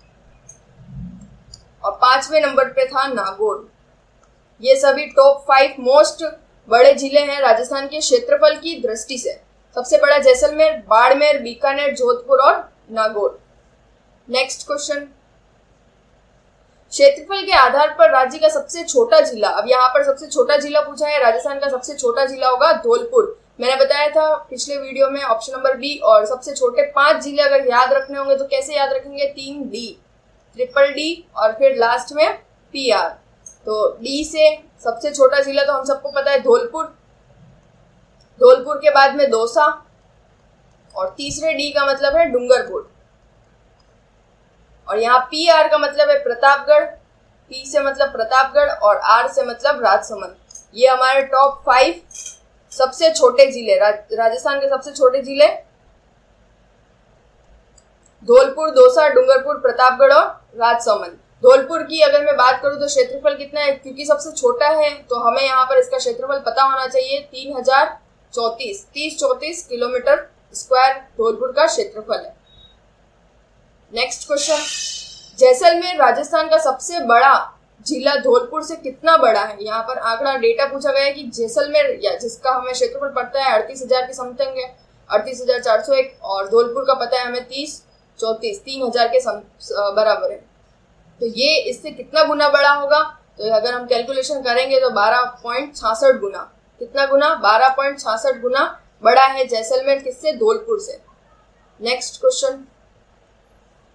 और 5वें नंबर पे था नागौर। ये सभी टॉप 5 मोस्ट बड़े जिले हैं राजस्थान के क्षेत्रफल की दृष्टि से। सबसे बड़ा जैसलमेर, बाड़मेर, बीकानेर, जोधपुर और नागौर। नेक्स्ट क्वेश्चन, क्षेत्रफल के आधार पर राज्य का सबसे छोटा जिला। अब यहाँ पर सबसे छोटा जिला पूछा है, राजस्थान का सबसे छोटा जिला होगा धौलपुर। मैंने बताया था पिछले वीडियो में ऑप्शन नंबर बी। और सबसे छोटे 5 जिले अगर याद रखने होंगे तो कैसे याद रखेंगे? 3D, ट्रिपल डी और फिर लास्ट में PR। तो डी से सबसे छोटा जिला तो हम सबको पता है धौलपुर। धौलपुर के बाद में दौसा, और तीसरे डी का मतलब है डूंगरपुर, और यहाँ PR का मतलब है प्रतापगढ़। P से मतलब प्रतापगढ़ और R से मतलब राजसमंद। ये हमारे टॉप 5 सबसे छोटे जिले, राजस्थान के सबसे छोटे जिले धौलपुर, दौसा, डूंगरपुर, प्रतापगढ़ और राजसमंद। धौलपुर की अगर मैं बात करूं तो क्षेत्रफल कितना है? क्योंकि सबसे छोटा है तो हमें यहाँ पर इसका क्षेत्रफल पता होना चाहिए। 3034 किलोमीटर स्क्वायर धौलपुर का क्षेत्रफल है। नेक्स्ट क्वेश्चन, जैसलमेर राजस्थान का सबसे बड़ा जिला धौलपुर से कितना बड़ा है? यहाँ पर आंकड़ा डेटा पूछा गया है कि जैसलमेर या जिसका हमें क्षेत्रफल पड़ता है 38,000 के समथिंग है, 38,401, और धौलपुर का पता है हमें 3,000 के बराबर है। तो ये इससे कितना गुना बड़ा होगा? तो अगर हम कैलकुलेशन करेंगे तो 12.66 गुना। कितना गुना? 12.66 गुना बड़ा है जैसलमेर किससे? धौलपुर से। नेक्स्ट क्वेश्चन,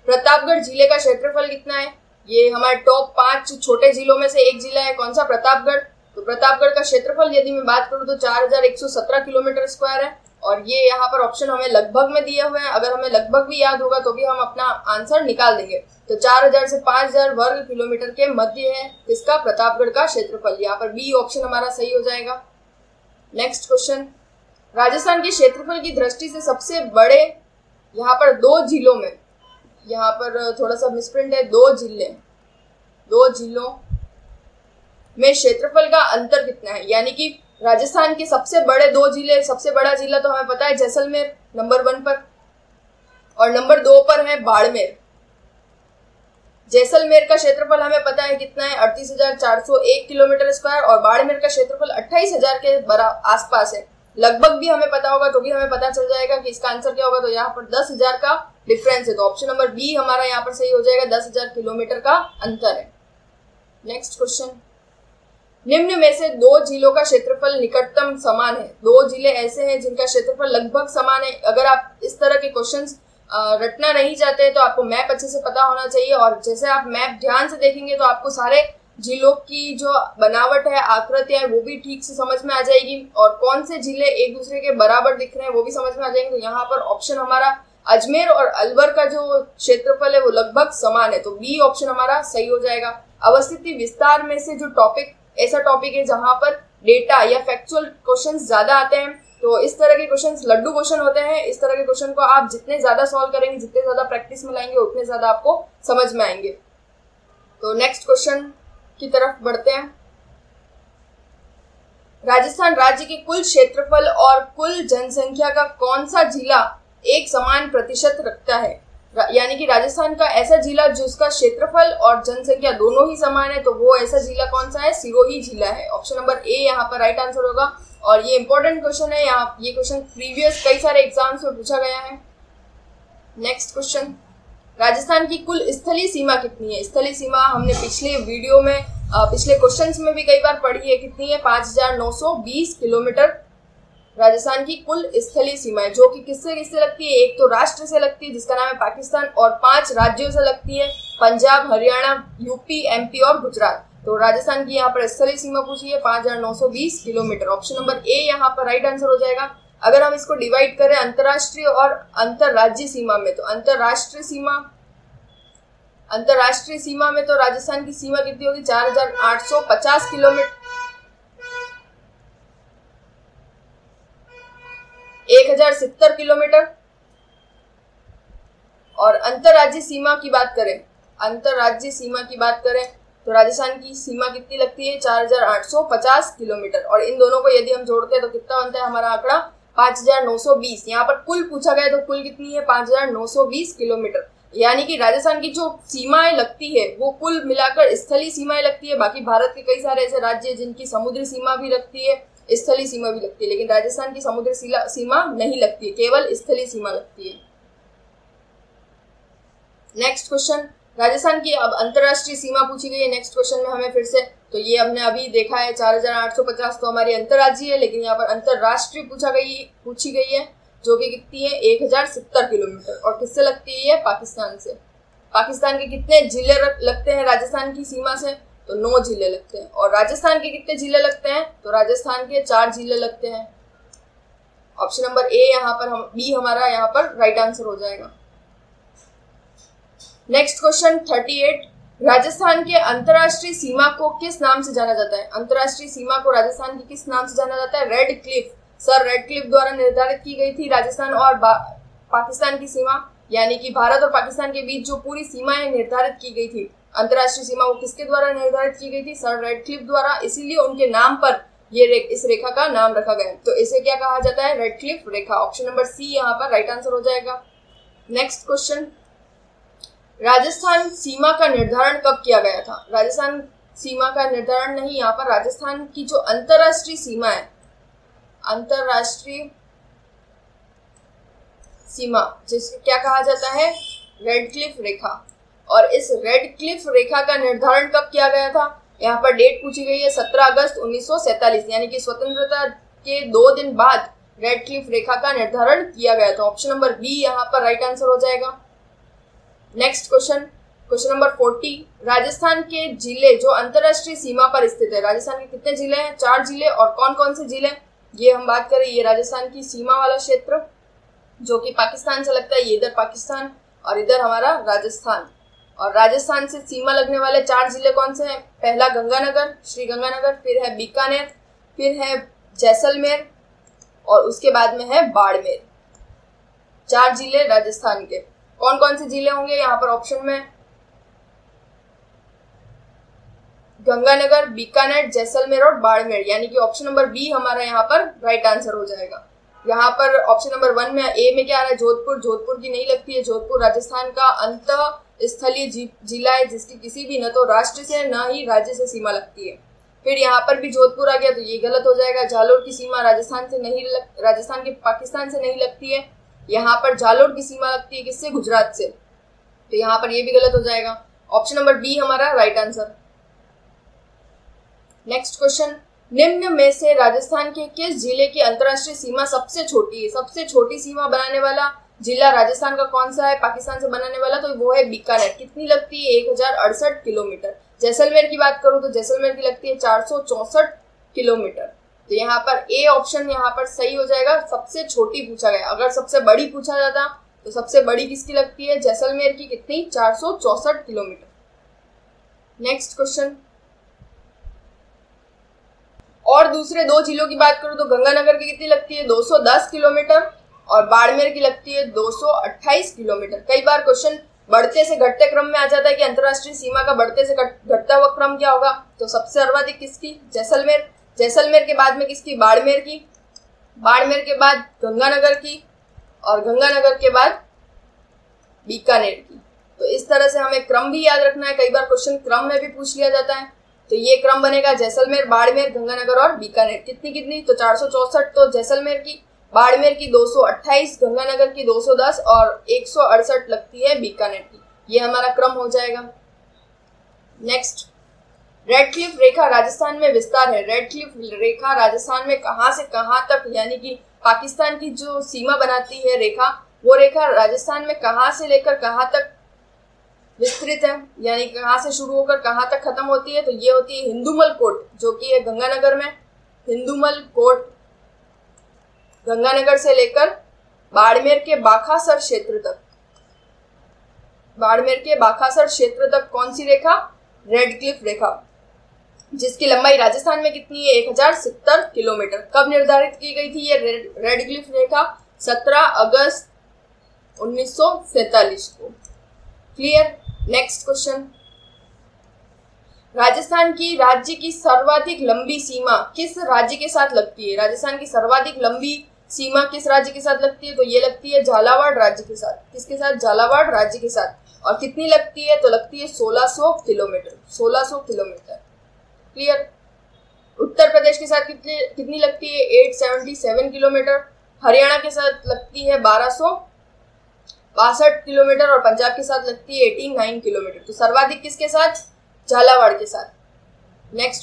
प्रतापगढ़ जिले का क्षेत्रफल कितना है? ये हमारे टॉप 5 छोटे जिलों में से एक जिला है। कौन सा? प्रतापगढ़। तो प्रतापगढ़ का क्षेत्रफल यदि मैं बात करूं तो 4117 किलोमीटर स्क्वायर है। और ये यहाँ पर ऑप्शन हमें लगभग में दिए हुए हैं। अगर हमें लगभग भी याद होगा तो भी हम अपना आंसर निकाल देंगे। तो 4000 से 5000 वर्ग किलोमीटर के मध्य है इसका प्रतापगढ़ का क्षेत्रफल। यहाँ पर बी ऑप्शन हमारा सही हो जाएगा। नेक्स्ट क्वेश्चन, राजस्थान के क्षेत्रफल की दृष्टि से सबसे बड़े यहाँ पर 2 जिलों में, यहाँ पर थोड़ा सा मिसप्रिंट है, 2 जिलों में क्षेत्रफल का अंतर कितना है? यानी कि राजस्थान के सबसे बड़े 2 जिले, सबसे बड़ा जिला तो हमें पता है जैसलमेर नंबर 1 पर, और नंबर 2 पर है बाड़मेर। जैसलमेर का क्षेत्रफल हमें पता है कितना है, 38,401 किलोमीटर स्क्वायर, और बाड़मेर का क्षेत्रफल 28,000 के आसपास है। लगभग भी हमें पता होगा तो भी हमें पता चल जाएगा कि इसका आंसर क्या होगा। तो यहाँ पर 10,000 का डिफरेंस है। तो ऑप्शन नंबर बी हमारा यहाँ पर सही हो जाएगा, 10,000 किलोमीटर का अंतर है। नेक्स्ट क्वेश्चन, निम्न में से 2 जिलों का क्षेत्रफल निकटतम समान है। 2 जिले ऐसे हैं जिनका क्षेत्रफल लगभग समान है। अगर आप इस तरह के क्वेश्चंस रटना नहीं चाहते हैं तो आपको मैप अच्छे से पता होना चाहिए, और जैसे आप मैप ध्यान से देखेंगे तो आपको सारे जिलों की जो बनावट है, आकृतियां, वो भी ठीक से समझ में आ जाएगी, और कौन से जिले एक दूसरे के बराबर दिख रहे हैं वो भी समझ में आ जाएंगे। तो यहाँ पर ऑप्शन हमारा अजमेर और अलवर का जो क्षेत्रफल है वो लगभग समान है। तो बी ऑप्शन हमारा सही हो जाएगा। अवस्थिति विस्तार में से जो टॉपिक, ऐसा टॉपिक है जहां पर डेटा या फैक्चुअल क्वेश्चंस ज्यादा आते हैं। तो इस तरह के क्वेश्चंस लड्डू क्वेश्चन होते हैं। इस तरह के क्वेश्चन को आप जितने ज्यादा सॉल्व करेंगे, जितने ज्यादा प्रैक्टिस में लाएंगे, उतने ज्यादा आपको समझ में आएंगे। तो नेक्स्ट क्वेश्चन की तरफ बढ़ते हैं। राजस्थान राज्य के कुल क्षेत्रफल और कुल जनसंख्या का कौन सा जिला एक समान प्रतिशत रखता है? यानी कि राजस्थान का ऐसा जिला जिसका क्षेत्रफल और जनसंख्या दोनों ही समान है, तो वो ऐसा जिला कौन सा है? सिरोही जिला है। ऑप्शन नंबर ए यहाँ पर राइट आंसर होगा। और ये इंपॉर्टेंट क्वेश्चन है, यहाँ ये क्वेश्चन प्रीवियस कई सारे एग्जाम्स में पूछा गया है। नेक्स्ट क्वेश्चन, राजस्थान की कुल स्थलीय सीमा कितनी है? स्थलीय सीमा हमने पिछले वीडियो में, पिछले क्वेश्चंस में भी कई बार पढ़ी है। कितनी है? 5,920 किलोमीटर राजस्थान की कुल स्थलीय सीमा है, जो कि किससे किससे लगती है? एक तो राष्ट्र से लगती है जिसका नाम है पाकिस्तान, और 5 राज्यों से लगती है, पंजाब, हरियाणा, यूपी, एमपी और गुजरात। तो राजस्थान की यहाँ पर स्थलीय सीमा पूछी है 5,920 किलोमीटर। ऑप्शन नंबर ए यहाँ पर राइट आंसर हो जाएगा। अगर हम इसको डिवाइड करें अंतरराष्ट्रीय और अंतरराज्यीय सीमा में, तो अंतरराष्ट्रीय सीमा में तो राजस्थान की सीमा कितनी होगी? 4,850 किलोमीटर, 1,070 किलोमीटर। और अंतरराज्यीय सीमा की बात करें, तो राजस्थान की सीमा कितनी लगती है? 4,850 किलोमीटर। और इन दोनों को यदि हम जोड़ते हैं तो कितना बनता है हमारा आंकड़ा? 5,920। यहाँ पर कुल पूछा गया, तो कुल कितनी है? 5,920 किलोमीटर। यानी कि राजस्थान की जो सीमाएं लगती है वो कुल मिलाकर स्थलीय सीमाएं लगती है। बाकी भारत के कई सारे ऐसे राज्य हैं जिनकी समुद्री सीमा भी लगती है, स्थलीय सीमा भी लगती है, लेकिन राजस्थान की समुद्री सीमा नहीं लगती है, केवल स्थलीय सीमा लगती है। नेक्स्ट क्वेश्चन, राजस्थान की अब अंतरराष्ट्रीय सीमा पूछी गई है नेक्स्ट क्वेश्चन में हमें फिर से। तो ये हमने अभी देखा है 4,850 तो हमारी अंतरराज्यीय है, लेकिन यहाँ पर अंतरराष्ट्रीय पूछी गई है, जो कि कितनी है? 1,070 किलोमीटर। और किससे लगती है ये? पाकिस्तान से। पाकिस्तान के कितने जिले लगते हैं राजस्थान की सीमा से? तो 9 जिले लगते हैं। और राजस्थान के कितने जिले लगते हैं? तो राजस्थान के 4 जिले लगते हैं। ऑप्शन नंबर ए यहाँ पर बी हमारा यहाँ पर राइट आंसर हो जाएगा। नेक्स्ट क्वेश्चन 38, राजस्थान के अंतरराष्ट्रीय सीमा को किस नाम से जाना जाता है? अंतरराष्ट्रीय सीमा को राजस्थान की किस नाम से जाना जाता है? Radcliffe. Sir Radcliffe द्वारा निर्धारित की गई थी राजस्थान और पाकिस्तान की सीमा, यानी कि भारत और पाकिस्तान के बीच जो पूरी सीमाएं निर्धारित की गई थी, अंतरराष्ट्रीय सीमा, वो किसके द्वारा निर्धारित की गई थी? सर रेड क्लिफ द्वारा। इसीलिए उनके नाम पर इस रेखा का नाम रखा गया। तो इसे क्या कहा जाता है? रेड क्लिफ रेखा। ऑप्शन नंबर सी यहाँ पर राइट आंसर हो जाएगा। नेक्स्ट क्वेश्चन, राजस्थान सीमा का निर्धारण कब किया गया था? राजस्थान सीमा का निर्धारण नहीं, यहाँ पर राजस्थान की जो अंतरराष्ट्रीय सीमा है, अंतरराष्ट्रीय सीमा, जिसे क्या कहा जाता है? रेड क्लिफ रेखा। और इस रेड क्लिफ रेखा का निर्धारण कब किया गया था? यहाँ पर डेट पूछी गई है 17 अगस्त 1947, यानी कि स्वतंत्रता के 2 दिन बाद रेड क्लिफ रेखा का निर्धारण किया गया था। ऑप्शन नंबर बी यहाँ पर राइट आंसर हो जाएगा। Next question, question number 40, Rajasthan के जिले जो अंतरराष्ट्रीय सीमा पर स्थित है, राजस्थान के कितने जिले हैं? 4 जिले। और कौन कौन से जिले? ये हम बात करें, ये राजस्थान की सीमा वाला क्षेत्र जो कि पाकिस्तान से लगता है, ये इधर पाकिस्तान और इधर हमारा राजस्थान। और राजस्थान से सीमा लगने वाले 4 जिले कौन से हैं? पहला गंगानगर, श्री गंगानगर, फिर है बीकानेर, फिर है जैसलमेर और उसके बाद में है बाड़मेर। 4 जिले राजस्थान के। कौन कौन से जिले होंगे यहाँ पर ऑप्शन में? गंगानगर, बीकानेर, जैसलमेर और बाड़मेर, यानी कि ऑप्शन नंबर बी हमारा यहाँ पर राइट आंसर हो जाएगा। यहाँ पर ऑप्शन नंबर 1 में ए में क्या आ रहा है? जोधपुर। जोधपुर की नहीं लगती है। जोधपुर राजस्थान का अंतः स्थलीय जिला है जिसकी किसी भी न तो राष्ट्र से न ही राज्य से सीमा लगती है। फिर यहाँ पर भी जोधपुर आ गया तो ये गलत हो जाएगा। जालोर की सीमा राजस्थान के पाकिस्तान से नहीं लगती है। यहाँ पर जालोर की सीमा लगती है किससे? गुजरात से। तो यहाँ पर ये भी गलत हो जाएगा। ऑप्शन नंबर बी हमारा राइट आंसर। नेक्स्ट क्वेश्चन, निम्न में से राजस्थान के किस जिले की अंतरराष्ट्रीय सीमा सबसे छोटी है? सबसे छोटी सीमा बनाने वाला जिला राजस्थान का कौन सा है पाकिस्तान से बनाने वाला? तो वो है बीकानेर। कितनी लगती है? 1068 किलोमीटर। जैसलमेर की बात करूं तो जैसलमेर की लगती है 464 किलोमीटर। तो यहाँ पर ए ऑप्शन यहाँ पर सही हो जाएगा। सबसे छोटी पूछा गया, अगर सबसे बड़ी पूछा जाता तो सबसे बड़ी किसकी लगती है? जैसलमेर की। कितनी? 464 किलोमीटर। नेक्स्ट क्वेश्चन, और दूसरे 2 जिलों की बात करूं तो गंगानगर की कितनी लगती है? 210 किलोमीटर और बाड़मेर की लगती है 228 किलोमीटर। कई बार क्वेश्चन बढ़ते से घटते क्रम में आ जाता है कि अंतरराष्ट्रीय सीमा का बढ़ते से घटता हुआ क्रम क्या होगा? तो सबसे सर्वाधिक किसकी? जैसलमेर। जैसलमेर के बाद में किसकी? बाड़मेर की। बाड़मेर के बाद गंगानगर की और गंगानगर के बाद बीकानेर की। तो इस तरह से हमें क्रम भी याद रखना है। कई बार क्वेश्चन क्रम में भी पूछ लिया जाता है। तो ये क्रम बनेगा जैसलमेर, बाड़मेर, गंगानगर और बीकानेर। कितनी कितनी? तो 464 तो जैसलमेर की, बाड़मेर की 228, गंगानगर की 210 और 168 लगती है बीकानेर की। ये हमारा क्रम हो जाएगा। नेक्स्ट, रेड क्लिफ रेखा राजस्थान में विस्तार है। रेड क्लिफ रेखा राजस्थान में कहां से कहां तक, यानी कि पाकिस्तान की जो सीमा बनाती है रेखा, वो रेखा राजस्थान में कहां से लेकर कहां तक विस्तृत है, यानी कहां से शुरू होकर कहां तक खत्म होती है? तो ये होती है हिंदुमल कोट, जो कि है गंगानगर में। हिंदुमल कोट गंगानगर से लेकर बाड़मेर के बाखासर क्षेत्र तक। बाड़मेर के बाखासर क्षेत्र तक कौन सी रेखा? रेड क्लिफ रेखा, जिसकी लंबाई राजस्थान में कितनी है? 1070 किलोमीटर। कब निर्धारित की गई थी ये रेड क्लिफ रेखा? 17 अगस्त 1947 को। क्लियर। नेक्स्ट क्वेश्चन, राजस्थान की राज्य की सर्वाधिक लंबी सीमा किस राज्य के साथ लगती है? राजस्थान की सर्वाधिक लंबी सीमा किस राज्य के साथ लगती है? तो ये लगती है झालावाड़ राज्य के साथ। किसके साथ? झालावाड़ राज्य के साथ। और कितनी लगती है? तो लगती है 1600 kilometre. 1600 kilometre. Clear. Uttar Pradesh के साथ कितनी लगती है? 877 किलोमीटर। हरियाणा के साथ लगती है 1262 किलोमीटर और पंजाब के साथ लगती है 89 किलोमीटर। तो सर्वाधिक किसके साथ? झालावाड़ के साथ। नेक्स्ट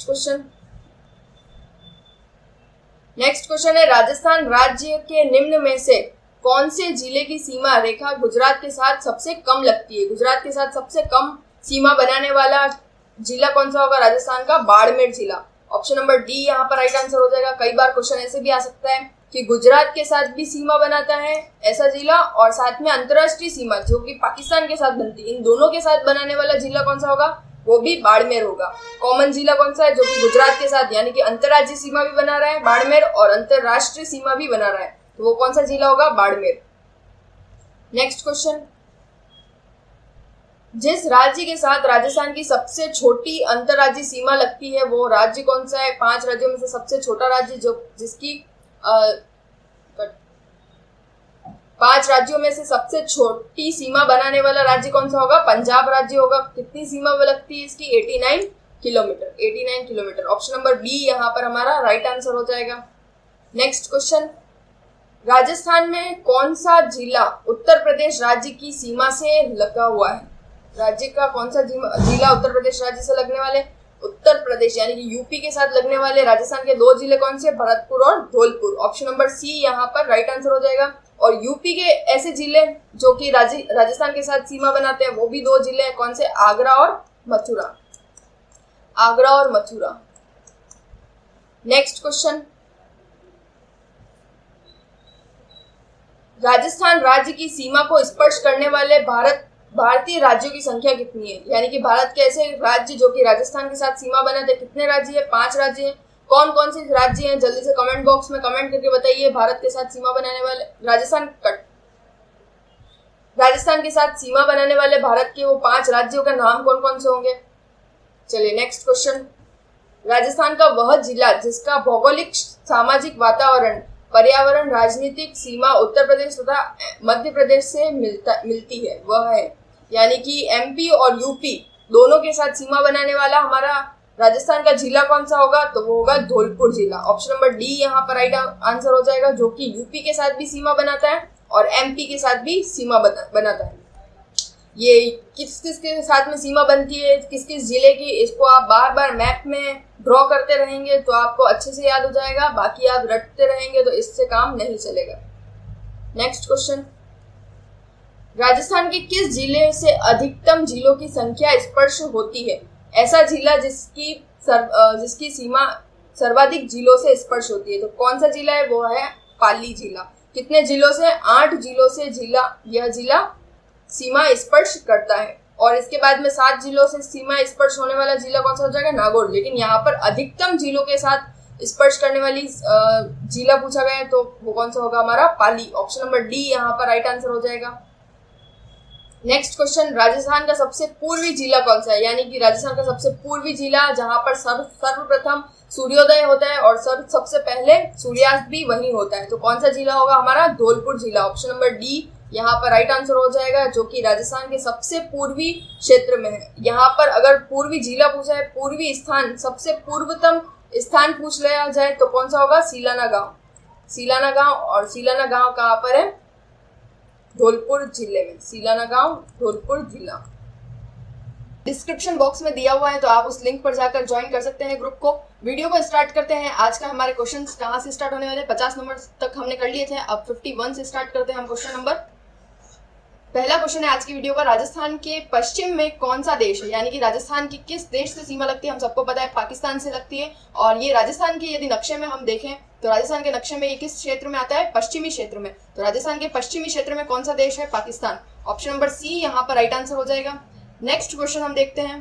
क्वेश्चन है, राजस्थान राज्य के निम्न में से कौन से जिले की सीमा रेखा गुजरात के साथ सबसे कम लगती है? गुजरात के साथ सबसे कम सीमा बनाने वाला जिला कौन सा होगा राजस्थान का? बाड़मेर जिला। ऑप्शन नंबर डी यहाँ पर राइट आंसर हो जाएगा। कई बार क्वेश्चन ऐसे भी आ सकता है कि गुजरात के साथ भी सीमा बनाता है ऐसा जिला, और साथ में अंतरराष्ट्रीय सीमा जो कि पाकिस्तान के साथ बनती है, इन दोनों के साथ बनाने वाला जिला कौन सा होगा? वो भी बाड़मेर होगा। कॉमन जिला कौन सा है जो कि गुजरात के साथ, यानी कि अंतरराज्यीय सीमा भी बना रहा है बाड़मेर और अंतरराष्ट्रीय सीमा भी बना रहा है, तो वो कौन सा जिला होगा? बाड़मेर। नेक्स्ट क्वेश्चन, जिस राज्य के साथ राजस्थान की सबसे छोटी अंतरराज्यीय सीमा लगती है वो राज्य कौन सा है? 5 राज्यों में से सबसे छोटा राज्य जिसकी 5 राज्यों में से सबसे छोटी सीमा बनाने वाला राज्य कौन सा होगा? पंजाब राज्य होगा। कितनी सीमा लगती है इसकी? 89 kilometre. 89 kilometre. Option number B यहाँ पर हमारा राइट आंसर हो जाएगा। नेक्स्ट क्वेश्चन, राजस्थान में कौन सा जिला उत्तर प्रदेश राज्य की सीमा से लगा हुआ है? राज्य का कौन सा जिला उत्तर प्रदेश राज्य से लगने वाले? उत्तर प्रदेश यानी कि यूपी के साथ लगने वाले राजस्थान के 2 जिले कौन से? भरतपुर और धौलपुर। ऑप्शन नंबर सी यहाँ पर राइट आंसर हो जाएगा। और यूपी के ऐसे जिले जो कि राजस्थान के साथ सीमा बनाते हैं, वो भी 2 जिले हैं। कौन से? आगरा और मथुरा। आगरा और मथुरा। नेक्स्ट क्वेश्चन, राजस्थान राज्य की सीमा को स्पर्श करने वाले भारतीय राज्यों की संख्या कितनी है? यानी कि भारत के ऐसे राज्य जो कि राजस्थान के साथ सीमा बनाते हैं, कितने राज्य है? 5 राज्य हैं। कौन कौन से राज्य हैं? जल्दी से कमेंट बॉक्स में कमेंट करके बताइए। भारत के साथ सीमा बनाने वाले राजस्थान के साथ सीमा बनाने वाले भारत के वो 5 राज्यों का नाम कौन कौन से होंगे? चलिए नेक्स्ट क्वेश्चन, राजस्थान का वह जिला जिसका भौगोलिक, सामाजिक वातावरण, पर्यावरण, राजनीतिक सीमा उत्तर प्रदेश तथा मध्य प्रदेश से मिलती है, वह है। यानी कि एमपी और यूपी दोनों के साथ सीमा बनाने वाला हमारा राजस्थान का जिला कौन सा होगा? तो वो होगा धौलपुर जिला। ऑप्शन नंबर डी यहाँ पर राइट आंसर हो जाएगा, जो कि यूपी के साथ भी सीमा बनाता है और एमपी के साथ भी सीमा बनाता है। ये किस किस के साथ में सीमा बनती है, किस किस जिले की, इसको आप बार बार मैप में ड्रॉ करते रहेंगे तो आपको अच्छे से याद हो जाएगा। बाकी आप रटते रहेंगे तो इससे काम नहीं चलेगा। नेक्स्ट क्वेश्चन, राजस्थान के किस जिले से अधिकतम जिलों की संख्या स्पर्श होती है? ऐसा जिला जिसकी सीमा सर्वाधिक जिलों से स्पर्श होती है, तो कौन सा जिला है? वो है पाली जिला। कितने जिलों से? 8 जिलों से यह जिला सीमा स्पर्श करता है। और इसके बाद में 7 जिलों से सीमा स्पर्श होने वाला जिला कौन सा हो जाएगा? नागौर। लेकिन यहाँ पर अधिकतम जिलों के साथ स्पर्श करने वाली जिला पूछा गया है, तो वो कौन सा होगा? हमारा पाली। ऑप्शन नंबर डी यहाँ पर राइट आंसर हो जाएगा। नेक्स्ट क्वेश्चन, राजस्थान का सबसे पूर्वी जिला कौन सा है? यानी कि राजस्थान का सबसे पूर्वी जिला जहां पर सर्वप्रथम सूर्योदय होता है और सबसे पहले सूर्यास्त भी वहीं होता है, तो कौन सा जिला होगा? हमारा धौलपुर जिला। ऑप्शन नंबर डी यहाँ पर राइट आंसर हो जाएगा, जो कि राजस्थान के सबसे पूर्वी क्षेत्र में है। यहाँ पर अगर पूर्वी जिला पूछा है, पूर्वी स्थान, सबसे पूर्वतम स्थान पूछ लिया जाए तो कौन सा होगा? सीलाना गांव। सीलाना गांव, और सीलाना गांव कहाँ पर है? धौलपुर जिले में। सीलाना गांव, धौलपुर जिला। डिस्क्रिप्शन बॉक्स में दिया हुआ है, तो आप उस लिंक पर जाकर ज्वाइन कर सकते हैं ग्रुप को। वीडियो को स्टार्ट करते हैं। आज का हमारे क्वेश्चंस कहाँ से स्टार्ट होने वाले? 50 नंबर तक हमने कर लिए थे, अब 51 से स्टार्ट करते हैं हम क्वेश्चन नंबर। पहला क्वेश्चन है आज की वीडियो का, राजस्थान के पश्चिम में कौन सा देश है? यानी कि राजस्थान की किस देश से सीमा लगती है? हम सबको पता है पाकिस्तान से लगती है। और ये राजस्थान के यदि नक्शे में हम देखें तो राजस्थान के नक्शे में ये किस क्षेत्र में आता है? पश्चिमी क्षेत्र में। तो राजस्थान के पश्चिमी क्षेत्र में कौन सा देश है? पाकिस्तान। ऑप्शन नंबर सी यहाँ पर राइट आंसर हो जाएगा। नेक्स्ट क्वेश्चन हम देखते हैं।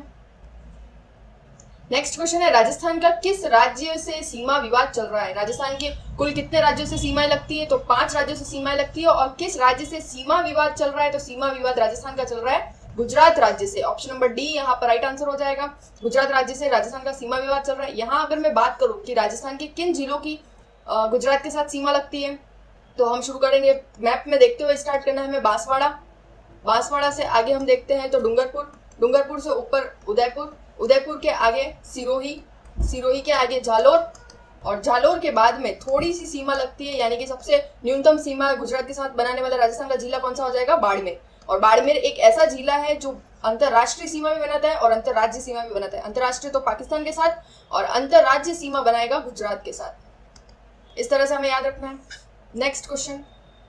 नेक्स्ट क्वेश्चन है, राजस्थान का किस राज्य से सीमा विवाद चल रहा है? राजस्थान के कुल कितने राज्यों से सीमाएं लगती है? तो 5 राज्यों से सीमाएं लगती है। और किस राज्य से सीमा विवाद चल रहा है? तो सीमा विवाद राजस्थान का चल रहा है गुजरात राज्य से। ऑप्शन नंबर डी यहाँ पर राइट आंसर हो जाएगा। गुजरात राज्य से राजस्थान का सीमा विवाद चल रहा है। यहाँ अगर मैं बात करूँ कि राजस्थान के किन जिलों की गुजरात के साथ सीमा लगती है, तो हम शुरू करेंगे मैप में देखते हुए। स्टार्ट करना है हमें बांसवाड़ा। बांसवाड़ा से आगे हम देखते हैं तो डूंगरपुर। डूंगरपुर से ऊपर उदयपुर। उदयपुर के आगे सिरोही। सिरोही के आगे जालोर। और जालोर के बाद में थोड़ी सी सीमा लगती है, यानी कि सबसे न्यूनतम सीमा गुजरात के साथ बनाने वाला राजस्थान का जिला कौन सा हो जाएगा? बाड़मेर। और बाड़मेर एक ऐसा जिला है जो अंतरराष्ट्रीय सीमा भी बनाता है और अंतरराज्य सीमा भी बनाता है। अंतरराष्ट्रीय तो पाकिस्तान के साथ, और अंतरराज्य सीमा बनाएगा गुजरात के साथ। इस तरह से हमें याद रखना है। Next question.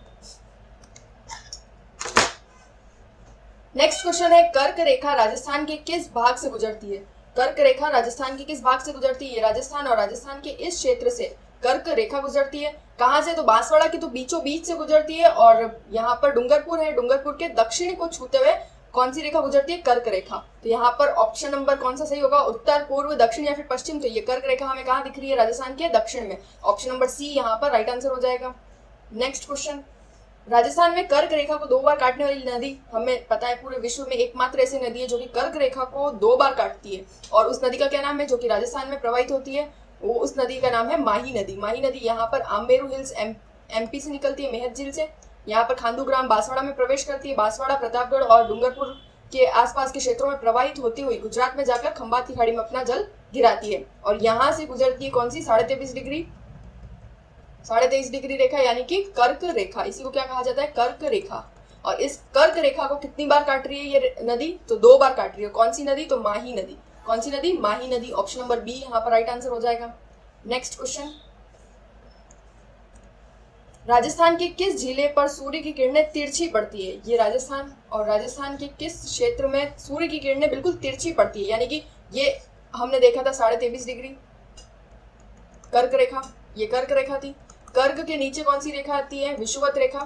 नेक्स्ट क्वेश्चन है, कर्क रेखा राजस्थान के किस भाग से गुजरती है? कर्क रेखा राजस्थान के किस भाग से गुजरती है? राजस्थान और राजस्थान के इस क्षेत्र से कर्क रेखा गुजरती है। कहां से? तो बांसवाड़ा की तो बीचों बीच से गुजरती है। और यहाँ पर डूंगरपुर है, डूंगरपुर के दक्षिण को छूते हुए कौन सी रेखा गुजरती है? कर्क रेखा। तो यहाँ पर ऑप्शन नंबर कौन सा सही होगा? उत्तर, पूर्व, दक्षिण या फिर पश्चिम? तो ये कर्क रेखा हमें कहाँ दिख रही है? राजस्थान के दक्षिण में। ऑप्शन नंबर सी यहाँ पर राइट आंसर हो जाएगा। नेक्स्ट क्वेश्चन, राजस्थान में कर्क रेखा को 2 बार काटने वाली नदी, हमें पता है पूरे विश्व में एकमात्र ऐसी नदी है जो कि कर्क रेखा को 2 बार काटती है। और उस नदी का क्या नाम है जो कि राजस्थान में प्रवाहित होती है? वो उस नदी का नाम है माही नदी। माही नदी यहाँ पर आमेरू हिल्स एमपी से निकलती है, मेहत झील से। यहाँ पर खांडू ग्राम बांसवाड़ा में प्रवेश करती है। बांसवाड़ा, प्रतापगढ़ और डूंगरपुर के आसपास के क्षेत्रों में प्रवाहित होती हुई गुजरात में जाकर खंबाती खाड़ी में अपना जल गिराती है। और यहाँ से गुजरती है कौन सी? 23.5 डिग्री 23.5 डिग्री रेखा, यानी कि कर्क रेखा। इसी को क्या कहा जाता है? कर्क रेखा। और इस कर्क रेखा को कितनी बार काट रही है ये नदी? तो 2 बार काट रही है। कौन सी नदी? तो माही नदी। कौन सी नदी? माही नदी। ऑप्शन नंबर बी यहाँ पर राइट आंसर हो जाएगा। Next question. राजस्थान के किस जिले पर सूर्य की किरणें तिरछी पड़ती है? ये राजस्थान, और राजस्थान के किस क्षेत्र में सूर्य की किरणें बिल्कुल तिरछी पड़ती है, यानी कि ये हमने देखा था 23.5 डिग्री कर्क रेखा, ये कर्क रेखा थी। कर्क के नीचे कौन सी रेखा आती है? विषुवत रेखा,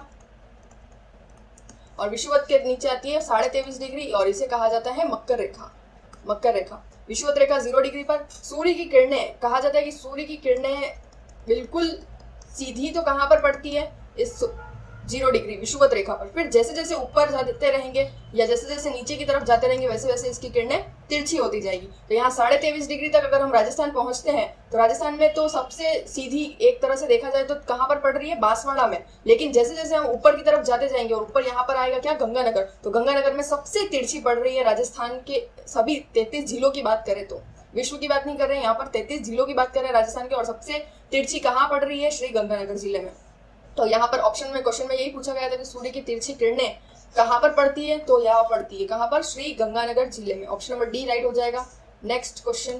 और विषुवत के नीचे आती है 23.5 डिग्री, और इसे कहा जाता है मकर रेखा। मकर रेखा, विषुवत रेखा 0 डिग्री पर सूर्य की किरणें, कहा जाता है कि सूर्य की किरणें बिल्कुल सीधी तो कहाँ पर पड़ती है? इस 0 डिग्री विषुवत रेखा पर। फिर जैसे जैसे ऊपर जाते रहेंगे या जैसे जैसे नीचे की तरफ जाते रहेंगे वैसे वैसे इसकी किरणें तिरछी होती जाएगी। तो यहाँ 23.5 डिग्री तक अगर हम राजस्थान पहुंचते हैं तो राजस्थान में तो सबसे सीधी एक तरह से देखा जाए तो कहाँ पर पड़ रही है? बांसवाड़ा में। लेकिन जैसे जैसे हम ऊपर की तरफ जाते जाएंगे और ऊपर यहाँ पर आएगा क्या? गंगानगर। तो गंगानगर में सबसे तिरछी पड़ रही है राजस्थान के सभी 33 जिलों की बात करें तो, विश्व की बात नहीं कर रहे हैं, यहाँ पर 33 जिलों की बात कर रहे हैं राजस्थान के, और सबसे तिरछी कहाँ पड़ रही है? श्री गंगानगर जिले में। तो यहाँ पर ऑप्शन में क्वेश्चन में यही पूछा गया था कि सूर्य की तिरछी किरणें कहाँ पर पड़ती है? तो यहाँ पड़ती है कहाँ पर? श्री गंगानगर जिले में। ऑप्शन नंबर डी राइट हो जाएगा। Next question,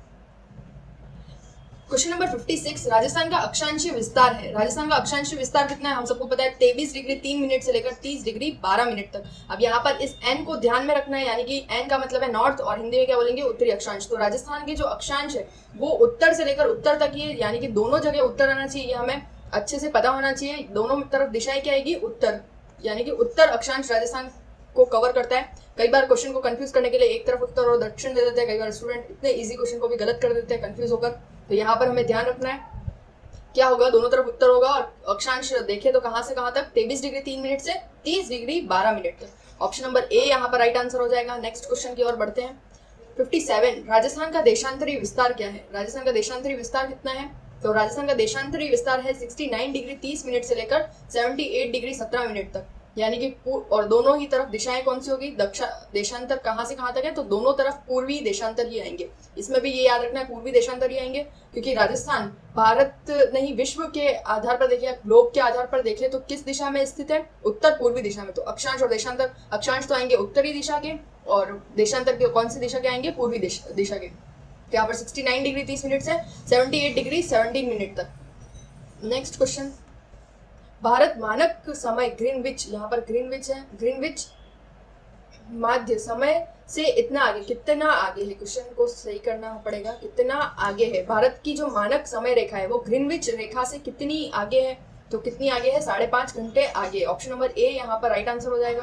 question number 56, Rajasthan का अक्षांशीय विस्तार है। राजस्थान का अक्षांशीय विस्तार कितना है? हम सबको पता है 23 डिग्री 3 मिनट से लेकर 30 डिग्री 12 मिनट तक। अब यहाँ पर इस एन को ध्यान में रखना है, यानी कि एन का मतलब है नॉर्थ, और हिंदी में क्या बोलेंगे? उत्तरी अक्षांश। तो राजस्थान के जो अक्षांश है वो उत्तर से लेकर उत्तर तक ही, यानी कि दोनों जगह उत्तर आना चाहिए, हमें अच्छे से पता होना चाहिए। दोनों तरफ दिशाएं क्या आएगी? उत्तर, यानी कि उत्तर अक्षांश राजस्थान को कवर करता है। कई बार क्वेश्चन को कंफ्यूज करने के लिए एक तरफ उत्तर और दक्षिण दे देते हैं, कई बार स्टूडेंट इतने इजी क्वेश्चन को भी गलत कर देते हैं कंफ्यूज होकर। तो यहाँ पर हमें ध्यान रखना है क्या होगा? दोनों तरफ उत्तर होगा, और अक्षांश देखें तो कहाँ से कहाँ तक? 23 डिग्री 3 मिनट से 30 डिग्री 12 मिनट तक। ऑप्शन नंबर ए यहाँ पर राइट आंसर हो जाएगा। नेक्स्ट क्वेश्चन की ओर बढ़ते हैं। 57, राजस्थान का देशांतरी विस्तार क्या है? राजस्थान का देशांतरी विस्तार कितना है? तो राजस्थान का देशांतरी विस्तार है 69 डिग्री 30 मिनट से लेकर 78 डिग्री 17 मिनट तक, यानी कि और दोनों ही तरफ दिशाएं कौन सी होगी? देशांतर कहाँ से कहाँ तक है? तो दोनों तरफ पूर्वी देशांतर ही आएंगे। इसमें भी ये याद रखना है पूर्वी देशांतर ही आएंगे, क्योंकि राजस्थान भारत नहीं विश्व के आधार पर देखें, ग्लोब के आधार पर देखें तो किस दिशा में स्थित है? उत्तर पूर्वी दिशा में। तो अक्षांश और देशांतर, अक्षांश तो आएंगे उत्तरी दिशा के, और देशांतर के कौन सी दिशा के आएंगे? पूर्वी दिशा के। यहाँ पर 69 डिग्री 30 मिनट से 78 डिग्री 17 मिनट तक। नेक्स्ट क्वेश्चन, भारत मानक समय ग्रीनविच, यहाँ पर ग्रीनविच है, ग्रीनविच माध्य समय से इतना आगे, कितना आगे है? क्वेश्चन को सही करना पड़ेगा, कितना आगे है? भारत की जो मानक समय रेखा है वो ग्रीनविच रेखा से कितनी आगे है? तो कितनी आगे है? 5.5 घंटे आगे। ऑप्शन नंबर ए यहाँ पर राइट आंसर हो जाएगा।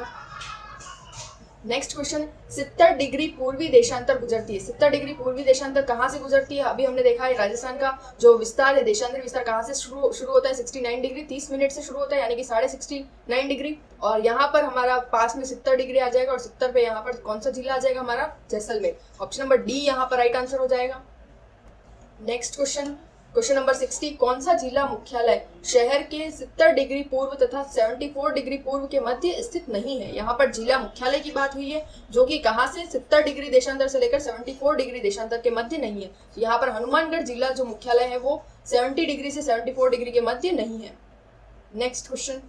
नेक्स्ट क्वेश्चन, 70 डिग्री पूर्वी देशांतर गुजरती है। 70 डिग्री पूर्वी देशांतर कहाँ से गुजरती है? अभी हमने देखा है राजस्थान का जो विस्तार है, देशांतर विस्तार कहाँ से शुरू होता है? 69 डिग्री 30 मिनट से शुरू होता है, यानी कि 69.5 डिग्री, और यहाँ पर हमारा पास में 70 डिग्री आ जाएगा, और 70 पे यहाँ पर कौन सा जिला आ जाएगा? हमारा जैसलमेर। ऑप्शन नंबर डी यहाँ पर राइट आंसर हो जाएगा। नेक्स्ट क्वेश्चन, क्वेश्चन नंबर 60, कौन सा जिला मुख्यालय शहर के 70 डिग्री पूर्व तथा 74 डिग्री पूर्व के मध्य स्थित नहीं है? यहाँ पर जिला मुख्यालय की बात हुई है, जो कि कहाँ से? 70 डिग्री देशांतर से लेकर 74 डिग्री देशांतर के मध्य नहीं है। तो यहाँ पर हनुमानगढ़ जिला जो मुख्यालय है वो 70 डिग्री से 74 डिग्री के मध्य नहीं है। नेक्स्ट क्वेश्चन,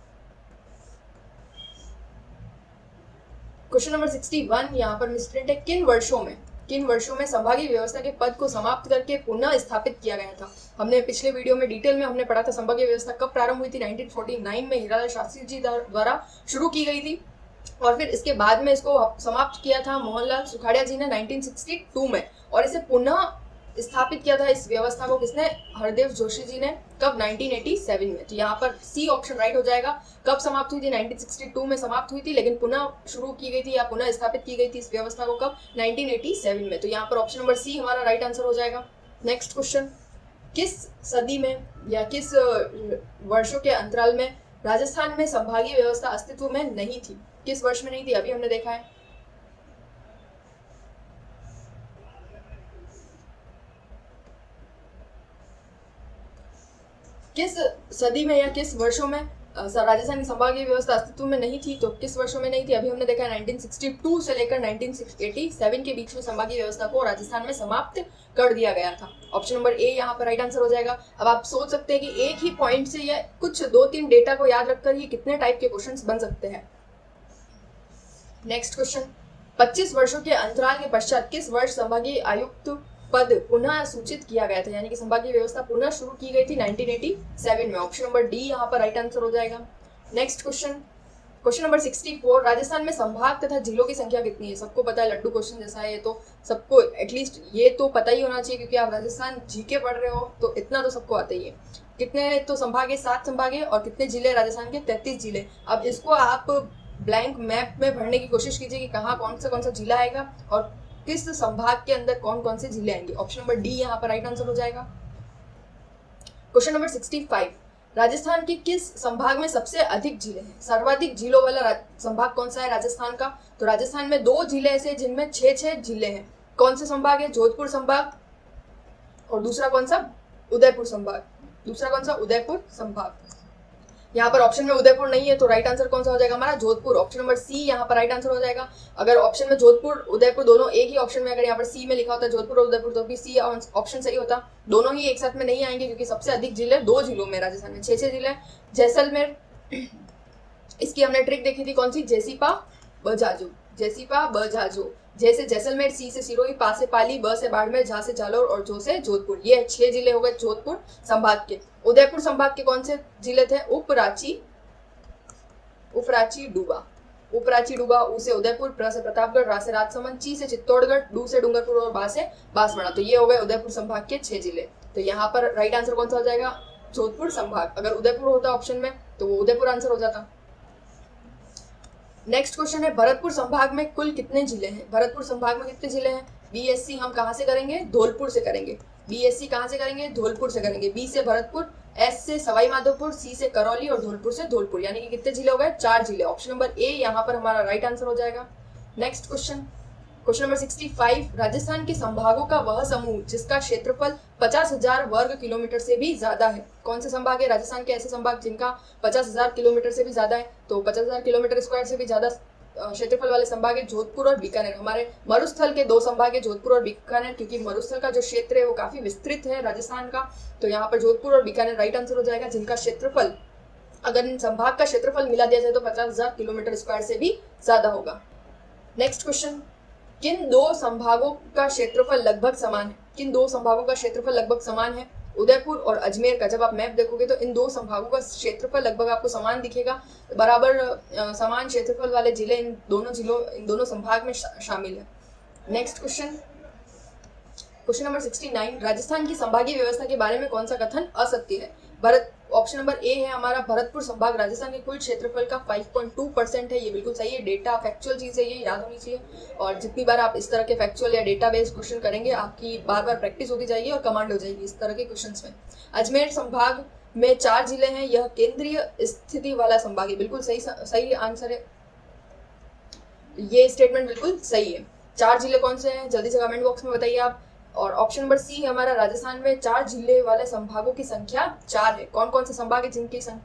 क्वेश्चन नंबर 61, यहाँ पर मिसप्रिंट है, किन वर्षों में संभागीय व्यवस्था के पद को समाप्त करके पुनः स्थापित किया गया था? हमने पिछले वीडियो में डिटेल में हमने पढ़ा था संभागीय व्यवस्था कब प्रारंभ हुई थी। 1949 में हीरालाल शास्त्री जी द्वारा शुरू की गई थी, और फिर इसके बाद में इसको समाप्त किया था मोहनलाल सुखाड़िया जी ने 1962 में, और इसे पुनः स्थापित किया था इस व्यवस्था को किसने? हरदेव जोशी जी ने। कब? 1987 में। तो यहाँ पर सी ऑप्शन राइट हो जाएगा। कब समाप्त हुई थी? 1962 में समाप्त हुई थी, लेकिन पुनः शुरू की गई थी या पुनः स्थापित की गई थी इस व्यवस्था को कब? 1987 में। तो यहाँ पर ऑप्शन नंबर सी हमारा राइट आंसर हो जाएगा। नेक्स्ट क्वेश्चन, किस सदी में या किस वर्षों के अंतराल में राजस्थान में संभागीय व्यवस्था अस्तित्व में नहीं थी? किस वर्ष में नहीं थी? अभी हमने देखा है किस सदी में या किस वर्षों में राजस्थान की संभागीय व्यवस्था अस्तित्व में नहीं थी। तो किस वर्षों में नहीं थी? अभी हमने देखा है 1962 से लेकर 1987 के बीच में संभागीय व्यवस्था को राजस्थान में समाप्त कर दिया गया था। ऑप्शन नंबर ए यहाँ पर राइट आंसर हो जाएगा। अब आप सोच सकते हैं कि एक ही पॉइंट से या कुछ 2-3 डेटा को याद रखकर ही कितने टाइप के क्वेश्चंस बन सकते हैं। नेक्स्ट क्वेश्चन, 25 वर्षों के अंतराल के पश्चात किस वर्ष संभागीय आयुक्त पद पुनः सूचित किया गया था, यानी कि संभागीय व्यवस्था पुनः शुरू की गई थी 1987 में। ऑप्शन नंबर डी यहाँ पर राइट आंसर हो जाएगा। नेक्स्ट क्वेश्चन नंबर 64, राजस्थान में संभाग तथा जिलों की संख्या कितनी है? सबको पता है, लड्डू क्वेश्चन जैसा है ये, तो सबको एटलीस्ट ये तो पता ही होना चाहिए क्योंकि आप राजस्थान जीके पढ़ रहे हो, तो इतना तो सबको आता ही है। कितने तो संभाग है? 7 संभाग है। और कितने जिले राजस्थान के? 33 जिले। अब इसको आप ब्लैंक मैप में भरने की कोशिश कीजिए कि कहाँ कौन सा जिला आएगा और किस संभाग के अंदर कौन कौन से जिले आएंगे। ऑप्शन नंबर डी यहाँ पर राइट आंसर हो जाएगा। क्वेश्चन नंबर 65, राजस्थान के किस संभाग में सबसे अधिक जिले हैं? सर्वाधिक जिलों वाला संभाग कौन सा है राजस्थान का? तो राजस्थान में 2 जिले ऐसे जिनमें 6 जिले हैं। कौन से संभाग है? जोधपुर संभाग और दूसरा कौन सा? उदयपुर संभाग। दूसरा कौन सा? उदयपुर संभाग। यहाँ पर ऑप्शन में उदयपुर नहीं है तो राइट आंसर कौन सा हो जाएगा हमारा? जोधपुर। ऑप्शन नंबर सी यहाँ पर राइट आंसर हो जाएगा। अगर ऑप्शन में जोधपुर उदयपुर दोनों एक ही ऑप्शन में, अगर यहाँ पर सी में लिखा होता है जोधपुर और उदयपुर, तो भी सी ऑप्शन सही होता। दोनों ही एक साथ में नहीं आएंगे क्योंकि सबसे अधिक जिले 2 जिलों में राजस्थान में, 6 जिले। जैसलमेर, इसकी हमने ट्रिक देखी थी, कौन सी? जेसीपा बजाजू। जेसीपा बजाजू। जैसे जैसलमेर, सी से सिरोही, पा से पाली, ब से बाड़मेर, झा से जालौर और जो से जोधपुर। ये 6 जिले हो गए जोधपुर संभाग के। उदयपुर संभाग के कौन से जिले थे? उपरांची डूबा। उपरांची डूबा। उ से उदयपुर, प्र से प्रतापगढ़, रा से राजसमंद, ची से चित्तौड़गढ़, डू से डूंगरपुर और बा से बांसवाड़ा। तो ये हो गए उदयपुर संभाग के 6 जिले। तो यहाँ पर राइट आंसर कौन सा हो जाएगा? जोधपुर संभाग। अगर उदयपुर होता ऑप्शन में तो वो उदयपुर आंसर हो जाता। नेक्स्ट क्वेश्चन है, भरतपुर संभाग में कुल कितने जिले हैं? भरतपुर संभाग में कितने जिले हैं? बीएससी हम कहाँ से करेंगे? धौलपुर से करेंगे। बीएससी कहाँ से करेंगे? धौलपुर से करेंगे। बी से भरतपुर, एस से सवाई माधोपुर, सी से करौली और धौलपुर से धौलपुर। यानी कि कितने जिले हो गए? 4 जिले। ऑप्शन नंबर ए यहाँ पर हमारा राइट आंसर हो जाएगा। नेक्स्ट क्वेश्चन नंबर 65, राजस्थान के संभागों का वह समूह जिसका क्षेत्रफल 50,000 वर्ग किलोमीटर से भी ज्यादा है। कौन से संभाग है? राजस्थान के ऐसे संभाग जिनका 50,000 किलोमीटर से भी ज्यादा है। तो 50,000 किलोमीटर स्क्वायर से भी ज्यादा क्षेत्रफल वाले संभाग है जोधपुर और बीकानेर। हमारे मरुस्थल के 2 संभाग है, जोधपुर और बीकानेर, क्योंकि मरुस्थल का जो क्षेत्र है वो काफी विस्तृत है राजस्थान का। तो यहाँ पर जोधपुर और बीकानेर राइट आंसर हो जाएगा, जिनका क्षेत्रफल, अगर इन संभाग का क्षेत्रफल मिला दिया जाए तो 50,000 किलोमीटर स्क्वायर से भी ज्यादा होगा। नेक्स्ट क्वेश्चन, किन 2 संभागों का क्षेत्रफल लगभग समान है? किन 2 संभागों का क्षेत्रफल लगभग समान है? उदयपुर और अजमेर का जब आप मैप देखोगे तो इन 2 संभागों का क्षेत्रफल लगभग आपको समान दिखेगा। बराबर समान क्षेत्रफल वाले जिले इन दोनों संभाग में शामिल है। नेक्स्ट क्वेश्चन नंबर 69, राजस्थान की संभागीय व्यवस्था के बारे में कौन सा कथन असत्य है? ऑप्शन नंबर ए है हमारा, भरतपुर संभाग राजस्थान के कुल क्षेत्रफल का 5.2% है। ये बिल्कुल सही है, डेटा फैक्चुअल चीज है, ये याद होनी चाहिए। और जितनी बार आप इस तरह के फैक्चुअल या डेटा बेस्ड क्वेश्चन करेंगे, आपकी बार बार प्रैक्टिस होती जाएगी और कमांड हो जाएगी इस तरह के क्वेश्चन में। अजमेर संभाग में 4 जिले हैं, यह केंद्रीय स्थिति वाला संभाग है। बिल्कुल सही आंसर है, ये स्टेटमेंट बिल्कुल सही है। 4 जिले कौन से हैं? जल्दी से कमेंट बॉक्स में बताइए आप। और ऑप्शन नंबर सी हमारा, राजस्थान में 4 जिले वाले संभागों की संख्या 4 है। कौन कौन से संभाग है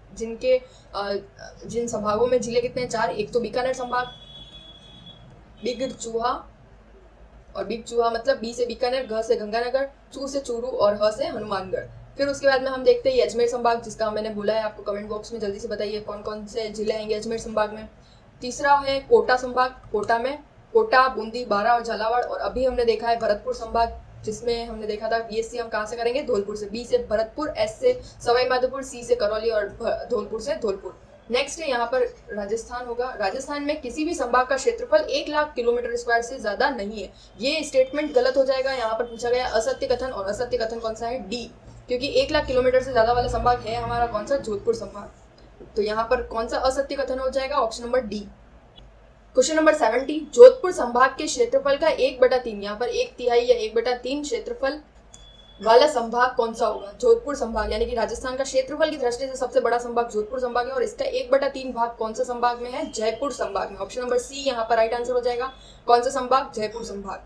जिन संभागों में जिले कितने हैं? 4। एक तो बीकानेर संभाग, बिग चूहा मतलब बी से बीकानेर, घ से गंगानगर, चू से चूरू और ह से हनुमानगढ़। फिर उसके बाद में हम देखते हैं अजमेर संभाग, जिसका मैंने बोला है आपको। कमेंट बॉक्स में जल्दी से बताइए कौन कौन से जिले आएंगे अजमेर संभाग में। तीसरा है कोटा संभाग, कोटा में कोटा, बूंदी, बारा और झालावाड़। और अभी हमने देखा है भरतपुर संभाग, जिसमें हमने देखा था बीएससी हम कहाँ से करेंगे? धौलपुर से। बी से भरतपुर, एस से सवाई माधोपुर, सी से करौली और धौलपुर से धौलपुर। नेक्स्ट है यहाँ पर राजस्थान होगा। राजस्थान में किसी भी संभाग का क्षेत्रफल 1 लाख किलोमीटर स्क्वायर से ज्यादा नहीं है। ये स्टेटमेंट गलत हो जाएगा। यहाँ पर पूछा गया असत्य कथन, और असत्य कथन कौन सा है? डी, क्योंकि 1 लाख किलोमीटर से ज्यादा वाला संभाग है हमारा कौन सा? जोधपुर संभाग। तो यहाँ पर कौन सा असत्य कथन हो जाएगा? Option number D. Question number 70, Jodhpur संभाग के क्षेत्रफल का 1/3, यहाँ पर 1/3 या 1/3 क्षेत्रफल वाला संभाग कौन सा होगा? जोधपुर संभाग, यानी कि राजस्थान का क्षेत्रफल की दृष्टि से सबसे बड़ा संभाग जोधपुर संभाग है। और इसका 1/3 भाग कौन सा संभाग में है? जयपुर संभाग में। ऑप्शन नंबर सी यहाँ पर राइट आंसर हो जाएगा। कौन सा संभाग? जयपुर संभाग।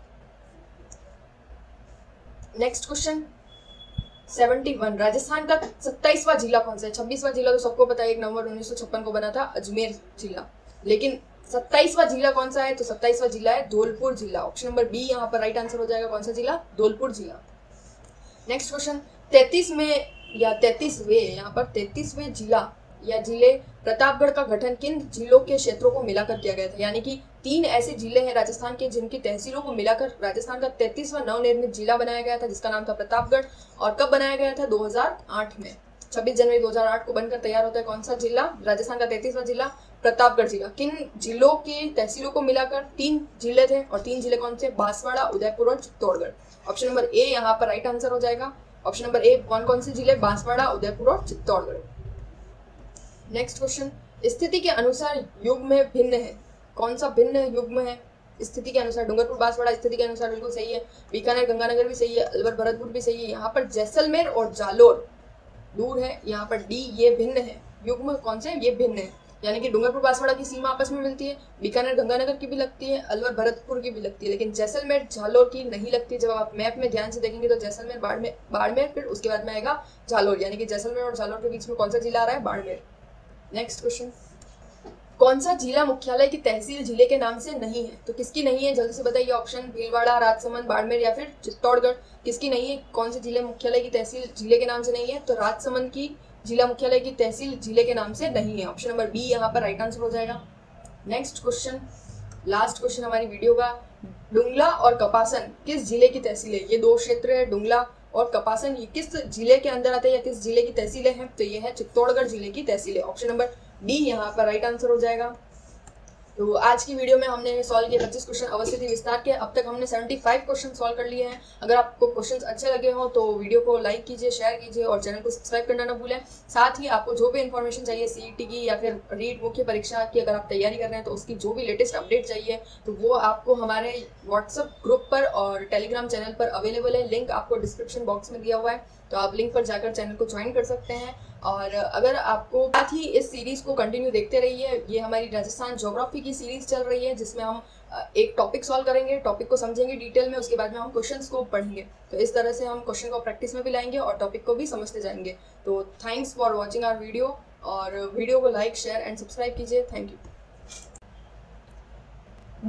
नेक्स्ट क्वेश्चन 71, राजस्थान का 27वां जिला कौन सा है? 26वां जिला तो सबको पता है, 1 नवंबर 1956 को बना था अजमेर जिला। लेकिन 27वां जिला कौन सा है? तो 27वां जिला है धौलपुर जिला। ऑप्शन नंबर बी यहाँ पर राइट आंसर हो जाएगा। कौन सा जिला? धौलपुर जिला। नेक्स्ट क्वेश्चन 33 में या 33वें, यहाँ पर 33वें जिला या जिले प्रतापगढ़ का गठन किन जिलों के क्षेत्रों को मिलाकर किया गया था? यानी कि 3 ऐसे जिले हैं राजस्थान के जिनकी तहसीलों को मिलाकर राजस्थान का 33वां नवनिर्मित जिला बनाया गया था, जिसका नाम था प्रतापगढ़। और कब बनाया गया था? 2008 में। 26 जनवरी 2008 को बनकर तैयार होता है कौन सा जिला? राजस्थान का 33वां जिला प्रतापगढ़ जिला। किन जिलों की तहसीलों को मिलाकर 3 जिले थे, और 3 जिले कौन से? बांसवाड़ा, उदयपुर और चित्तौड़गढ़। ऑप्शन नंबर ए यहाँ पर राइट आंसर हो जाएगा। ऑप्शन नंबर ए कौन कौन से जिले? बांसवाड़ा, उदयपुर और चित्तौड़गढ़। नेक्स्ट क्वेश्चन, स्थिति के अनुसार युग्म में भिन्न है। कौन सा भिन्न युग्म है स्थिति के अनुसार? डूंगरपुर बांसवाड़ा स्थिति के अनुसार बिल्कुल सही है। बीकानेर गंगानगर भी सही है। अलवर भरतपुर भी सही है। यहाँ पर जैसलमेर और जालोर दूर है। यहाँ पर डी ये भिन्न है। युग्म कौन से? ये भिन्न है। यानी कि डूंगरपुर बांसवाड़ा की सीमा आपस में मिलती है, बीकानेर गंगानगर की भी लगती है, अलवर भरतपुर की भी लगती है, लेकिन जैसलमेर जालोर की नहीं लगती। जब आप मैप में ध्यान से देखेंगे तो जैसलमेर बाड़मेर फिर उसके बाद में आएगा जालोर, यानी कि जैसलमेर और जालोर के बीच में कौन सा जिला आ रहा है? बाड़मेर। नेक्स्ट क्वेश्चन, कौन सा जिला मुख्यालय की तहसील जिले के नाम से नहीं है? तो किसकी नहीं है जल्दी से बताइए। ऑप्शन भीलवाड़ा, राजसमंद, बाड़मेर या फिर चित्तौड़गढ़। किसकी नहीं है? कौन से जिले मुख्यालय की तहसील जिले के नाम से नहीं है? तो राजसमंद की जिला मुख्यालय की तहसील जिले के नाम से नहीं है। ऑप्शन नंबर बी यहाँ पर राइट आंसर हो जाएगा। नेक्स्ट क्वेश्चन, लास्ट क्वेश्चन हमारी वीडियो का, डुंगला और कपासन किस जिले की तहसील है? ये 2 क्षेत्र है, डुंगला और कपासन, ये किस जिले के अंदर आते हैं या किस जिले की तहसीलें हैं? तो ये है चित्तौड़गढ़ जिले की तहसील है। ऑप्शन नंबर डी यहाँ पर राइट आंसर हो जाएगा। तो आज की वीडियो में हमने सॉल्व किए 25 क्वेश्चन अवस्थिति विस्तार के। अब तक हमने 75 क्वेश्चन सॉल्व कर लिए हैं। अगर आपको क्वेश्चंस अच्छे लगे हो तो वीडियो को लाइक कीजिए, शेयर कीजिए और चैनल को सब्सक्राइब करना ना भूलें। साथ ही आपको जो भी इन्फॉर्मेशन चाहिए सीईटी की या फिर रीट मुख्य परीक्षा की अगर आप तैयारी कर रहे हैं तो उसकी जो भी लेटेस्ट अपडेट चाहिए तो वो आपको हमारे व्हाट्सएप ग्रुप पर और टेलीग्राम चैनल पर अवेलेबल है। लिंक आपको डिस्क्रिप्शन बॉक्स में दिया हुआ है, तो आप लिंक पर जाकर चैनल को ज्वाइन कर सकते हैं। और अगर आपको साथ ही इस सीरीज़ को कंटिन्यू देखते रहिए। ये हमारी राजस्थान ज्योग्राफी की सीरीज़ चल रही है जिसमें हम एक टॉपिक सॉल्व करेंगे, टॉपिक को समझेंगे डिटेल में, उसके बाद में हम क्वेश्चंस को पढ़ेंगे। तो इस तरह से हम क्वेश्चन को प्रैक्टिस में भी लाएंगे और टॉपिक को भी समझते जाएंगे। तो thanks for watching our video, और वीडियो को लाइक, शेयर एंड सब्सक्राइब कीजिए। Thank you.